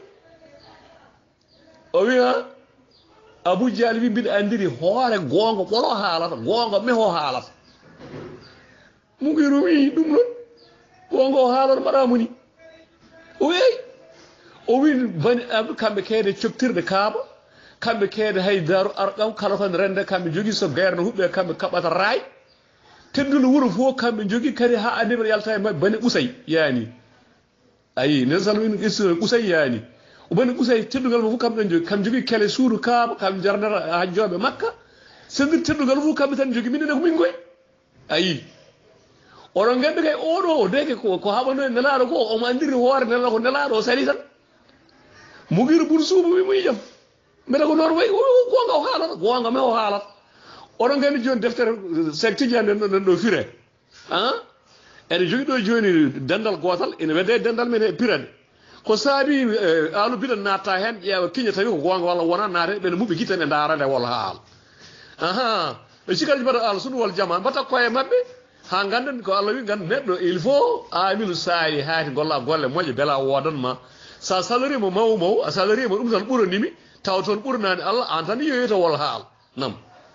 o wiya Abu Jahal wi mbiɗa andiri hoore goonga ɓolo haalata goonga meho haalata muɓiru wi ɗum noon goonga o haalata mbaɗa ni o weyi o wi bani kamɓe keede coftirde kaaba kamɓe keede hay daru arqam kala kon rende kamɓe jogui so guerre no huɓɓe kamɓe kaɓata raay teddude wuuro fof kamɓe jogui kadi ha anniɓe yalta e mabɓe bani Usay yaani ayi nen salmin ɓessuno Usay yaani o bani Usay teddugal mo fof kamɓe ɗen jogui kamɓe jogui kele suudu kaaba kamɓe jardata hajjoɓe Makka sendir teddugal fof kamɓe tan jogui minene ko min goy ayi oɗon gandi kay oɗo o deke ko haɓano e nelaɗo ko omo andiri hoore nelaɗo ko nelaɗo o sali tan muguiru bun suuba wi muy jam mbeɗa ko noon wayi gonga o haalata gonga me o haalata oɗon gandi joni deftere sek tidiane nen ɗo fire ene jogui ɗo joni dandal gotal ene wedde dandal men e pirade ko saabi alu biɗa natta hen ƴeewa kiña tawi ko gonga walla wona naate ɓene muɓe guitten e darande walla haala ɓe cikaji mbaɗa Allah sunu wal jama mbatta koye mabɓe ha ganden ko Allah wi ganda neɗɗo il faut amilu saayi haati golla golle moƴƴe beela wodanma sa salarima maw a salarima ɗum tan ɓuranimi taw toon ɓurnani Allah an tan yoyoto wol haal nam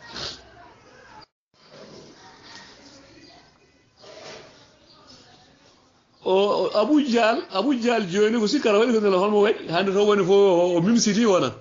o Abu Jahal joni ko sikkata waɗi ko ndela holmo waɗi hande to woni fo o mimsiti wona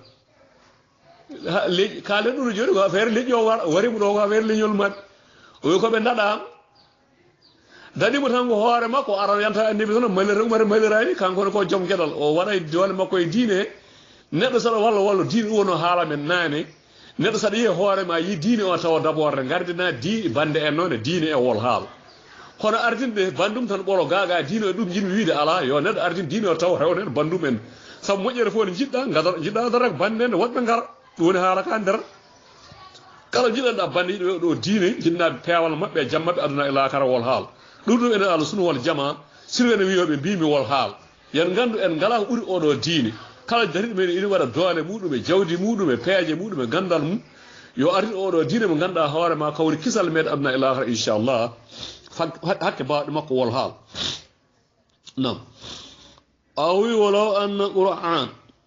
kaalen ɗuno joni ko affaire leƴƴi o warimo ɗo ko affaire leñol mabɓe o wi koɓe daɗama daɗimo tan ko hoore makko ara yanta annabi tan malira umar malirani kankone ko joom gueɗal o waɗa dole makko e diine neɗɗo saɗa walla diine ɗum wono haala men naane neɗɗo saɗa yiya hoore ma yi diine o tawa daborde gardina di bande en noon e diine e wol haala kono ardinde bandum tan ɓolo gaga diine o ɗum jinmi wiide ala yo neɗɗo ardin diine o taw rewne bandum en saabu moƴƴere fof ne jiɗɗa darak bande en woɗɓe gara ɗum woni haala ka nder kala jiɗanɗa bande yiɗo ɗo diine jinnaɓe peewal mabɓe e jam mabɓe aduna e lakara wol haala ɗum ene Allah sunu wal jama sirwe ne wiyoɓe mbimi wol haal yen gandu en ngala ko ɓuuri oɗo diine kala dariɗo men ina waɗa doole muɗum e jawdi muɗum e peeje muɗum e gandal mum yo artin oɗo diine mo ganduɗa hoore ma kawri kisal meɗe aduna e lakara inchallah hakke bawɗe makko wol haal nam awi walaw anna qur'an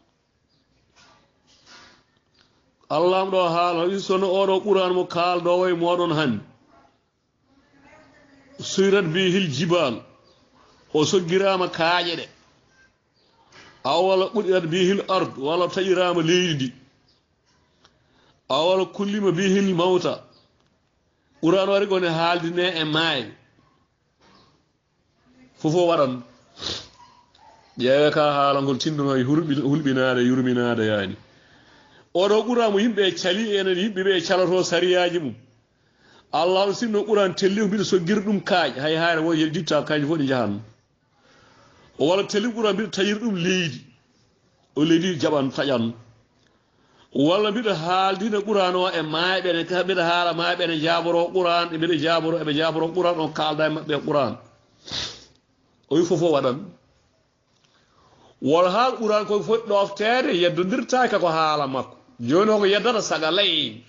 Allah ɗo haala wi sono oɗo qur'an mo kaldowo e moɗon hande suirat bihil jibal o soggirama kaaƴe ɗe aw walla ɓuɗirat bihil ard walla taƴirama leydi ndi aw walla kullima bihil mawta qur'an wari kone haaldine e maaye fofo waɗan ƴeewe ka haalangol tindono e hulɓinade yurminade yaani oɗo ɓuramo yimɓe cali enen yimɓeɓe caloto sariyaji mum Allah sinno qur'an telli ko mbiɗa soggir ɗum kaaƴe hay haare wo yel ditta kañƴe fof ɗi jahanno o walla telli qur'an mbiɗa tayir ɗum leydi o leydi jaɓan taƴan walla mbiɗa haaldina qur'an o e maaɓene mbiɗa haala maaɓene jaboro qur'an mbiɗa jaboro eɓe jaboro qur'an on kalda e maɓɓe qur'an o wi fofo waɗan wol haal qur'an koye foti ɗoftede yeddodirtaki ko haala makko joni o ko yeddata saga layni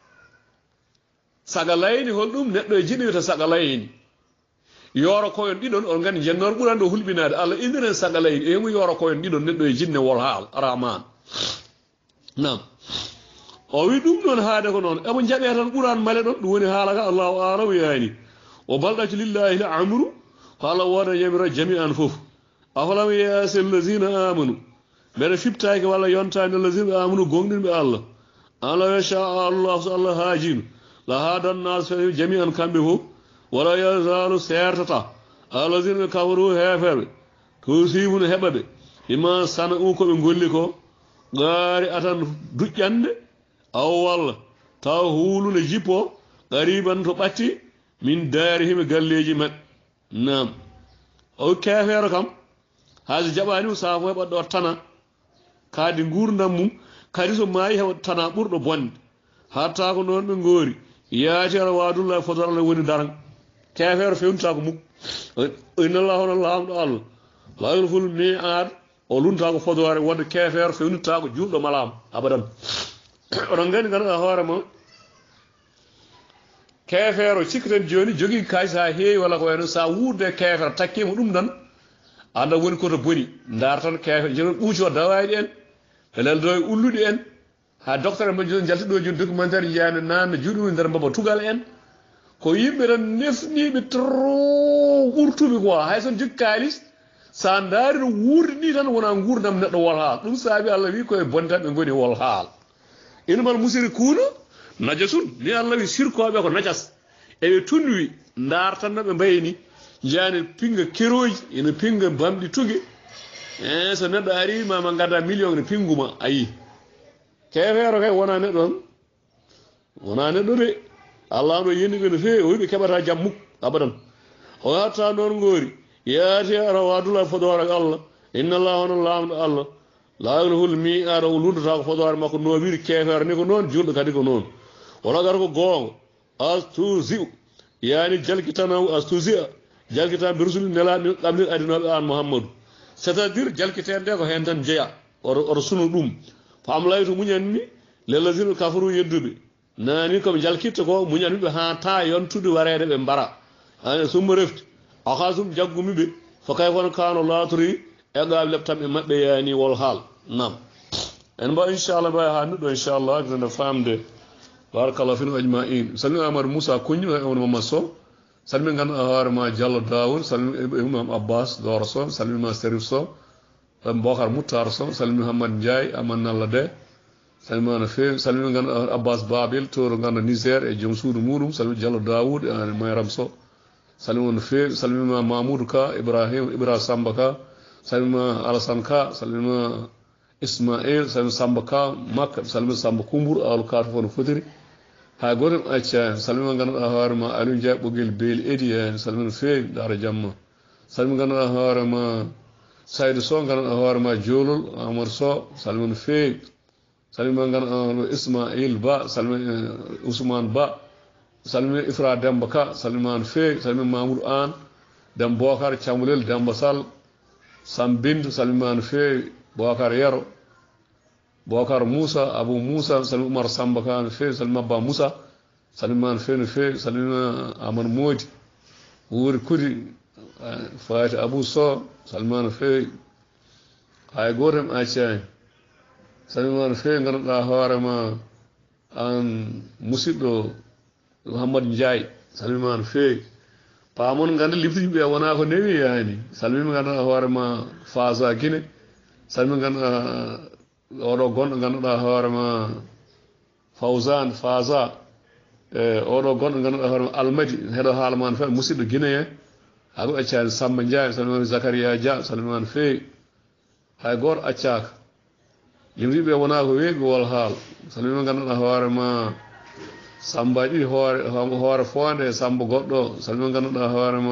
saga layni holɗum neɗɗo e jiɗoyta saga layni yoro koyon ɗiɗon on gandi jennor ɓurande o hulɓinade Allah indiren saga layni e mu yoro koyon ɗiɗon neɗɗo e jinne wol haal rahman nam o wi ɗum ɗon haade ko noon emo jaɓe tan ɓuran male ɗon ɗum woni haala ka Allahu alam yani o balɗaki lillahi l amru ko Allah woda yamira jami an fof afalam yasi allazina amanu mbeɗa fiɓtaki walla yontani allazina amanu gonɗinɓe Allah ala yasha Allah so Allah haajino la hadan nas jami an kamɓe fof wala yazalu sertata allazina kafaru heferɓe tusibuna heɓaɓe ima sana koɓe golli ko gaari atan duƴƴande aw walla taw huulule jippo qariban to ɓatti min daarihim galleji maɓɓe nam o kefeero kam haaji jaɓani safo heɓat ɗo tana kaadi gurdam mum kadi so maayi heɓat tana ɓurɗo bonde hatta ko noon ɓe goori yaati ara wadullahi fodorala woni daran kefeero fewnta ko mukko innallahu hono lamɗo Allah la yulful mi'ad o lunta ko fodore wonde kefeero fewnita ko julɗo malama abadan oɗon gandi ganduɗa hoore ma kefeero cikketen joni jogui kayis ha heewi walla ko wayno sa wurde kefeero takkima ɗum tan anda woni koto boni dar tan kefeero joni ɓuuco dawaɗi en elel do ulluɗi en ha docteur mo jaltiɗo joni documentaire jiyani nanne juuɗumi nder mbaba tugal en ko yimɓe tan nefniɓe trop ɓurtuɓe quoi hay son jogui kalis sa daari no wuurde ni tan wona gurdam neɗɗo wol haal ɗum saabi Allah wi koye bontan ɓe goni wol haal ina mal musiri kuuno najasun ni Allah wi sirkoɓe ko najas eɓe tunwi dartanno ɓe mbayni jani pinga keroji ina pinga bamɗi tugue so neɗɗo ari mama gadda million ne pinguma ayi kefeero kay wona neɗɗo tan wona neɗɗo de Allah no yinniɓe no feewi o wiɓe keɓata jam mukko abadan o hatta noon goori yaati ara wadula fodore Allah inna Allah hono lamɗo Allah la yulhul mi'ad o lundata ko fodore makko no wiiri kefeero ni ko noon julɗo kadi ko noon wala gar ko gonga astuzi yani jalkitanaw astuzi'a jalkitan bi rusul nelaɗi ɗamlir adinoɓe an Muhammadou c'est à dire jalkitende ko hen tan jeeya oto sunu ɗum fam layto muñanmi lellasino kafaru yedduɓe nani koɓe jalkitta ko muñanmiɓe ha ta yontude warede ɓe mbara ani summa refti akasum jaggumiɓe fo kay kono kano latori e gawi leptamɓe mabɓe yani wol haal nam en mba inchallah mbawi ha neɗɗo inchallah tene famde barakallahu finu ajma'in salmi Amadou Moussa Kougni on Mamadou Sow salmi ganduɗa hoorema Diallo Dawoud salmi imam Abbas Doro Sow salmima Serif Sow Bocar Moutar Sow salmi Hamad Ndiaye Aman Nalla de salmima no fewi salmi ganduɗa Abbas Babil toro ganduɗa Niger e joom suudu muɗum salmi Diallo Dawoud e Mayram Sow salmima no fewi salmima Mamoudou Ka Ibra Samba Ka salmima Alassane Ka salmima Ismail salmi Samba Ka Makka salmi Samba Koumbour awlo kato fo no fotiri ha gotem acca salmima ganduɗa hoorema Aliou Ndiaye ɓoggel beeli edi en salmi no fewi dara jamma salmi ganduɗa hoorema Saydou Sow ganduɗa hoorema Diolol Amadou Sow salmi no fewi salmima ganduɗa Ismail Ba salmi Ousmane Ba salmi Ifra Demba Ka salmima no fewi salmi Mamoudou An Dem Bocar Camulel Demba Sall Sam Bindu salmima no fewi Bocar Yero Bocar Moussa Abou Moussa salmi Oumar Samba Ka no fewi salmi Abba Moussa salmima no fewi no fewi salmima Amadou Modi wuuri kudi Fati Abou Sow salmima no fewi hay gotem accani salmima no fewi ganduɗa hoorema an musidɗo Mouhamadou Ndiaye salmima no fewi pamon ganda lifti yimɓe wona ko newi yani salmima ganduɗa hoorema Fasa Guine salmima ganduɗa oɗo gonɗo ganduɗa hoorema Fawzan Fasa oɗo gonɗo ganduɗa hoorema Almadi heɗo haala ma no fewi musidɗo Guinéen hago accani Samba Ndiaye salmima Zakaria Dia salmima no fewi hay goto accaka yimɓeɓe wona ko weeɓi wol haal salmima ganduɗa hoorema Samba ɗiɗi hoore fonde Samba goɗɗo salmima ganduɗa hoorema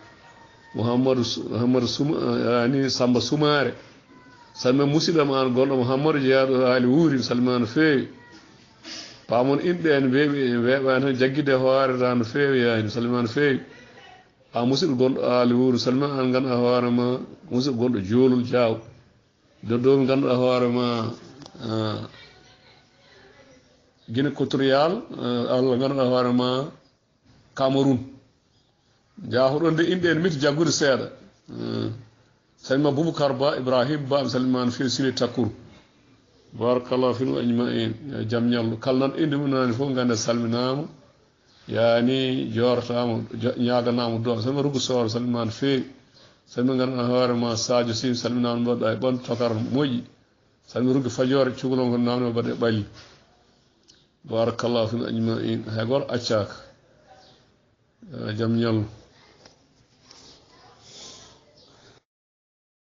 Mouhamadou yani Samba Soumare salmima musidɗam an gonɗo Mouhamadou jeeyaɗo haali wuuri salmima no fewi pamon inɗe en weeɓani tan jaggide hoore ta no fewi yani salmima no fewi ha musidɗo gonɗo haali wuuri salmima an ganduɗa hoorema musidɗo gonɗo Joolol Diaw doddomi ganduɗa hoorema Guinée Équatorial Allah ganduɗa hoorema Cameroun jahoɗon de inɗe en miti jaggude seeɗa salmima Boubacar Ba Ibrahim Ba mi salmima no fewi Sile Takkour barakallahu finu ajma'in jam ñallu kala nan inde mum nani fof gande salminama yani jortamo ñaganamo duwa salma rugu sowro salminama no feewi salmi ganduɗa hoorema Sadio Sy salminama mbaɗɗa e ɓandu tokar moƴƴi salmi ruggi fajore cukalon ko namno mbaɗe ɓalli barakallahu fi ajmain hay goto accaka jaam ñallu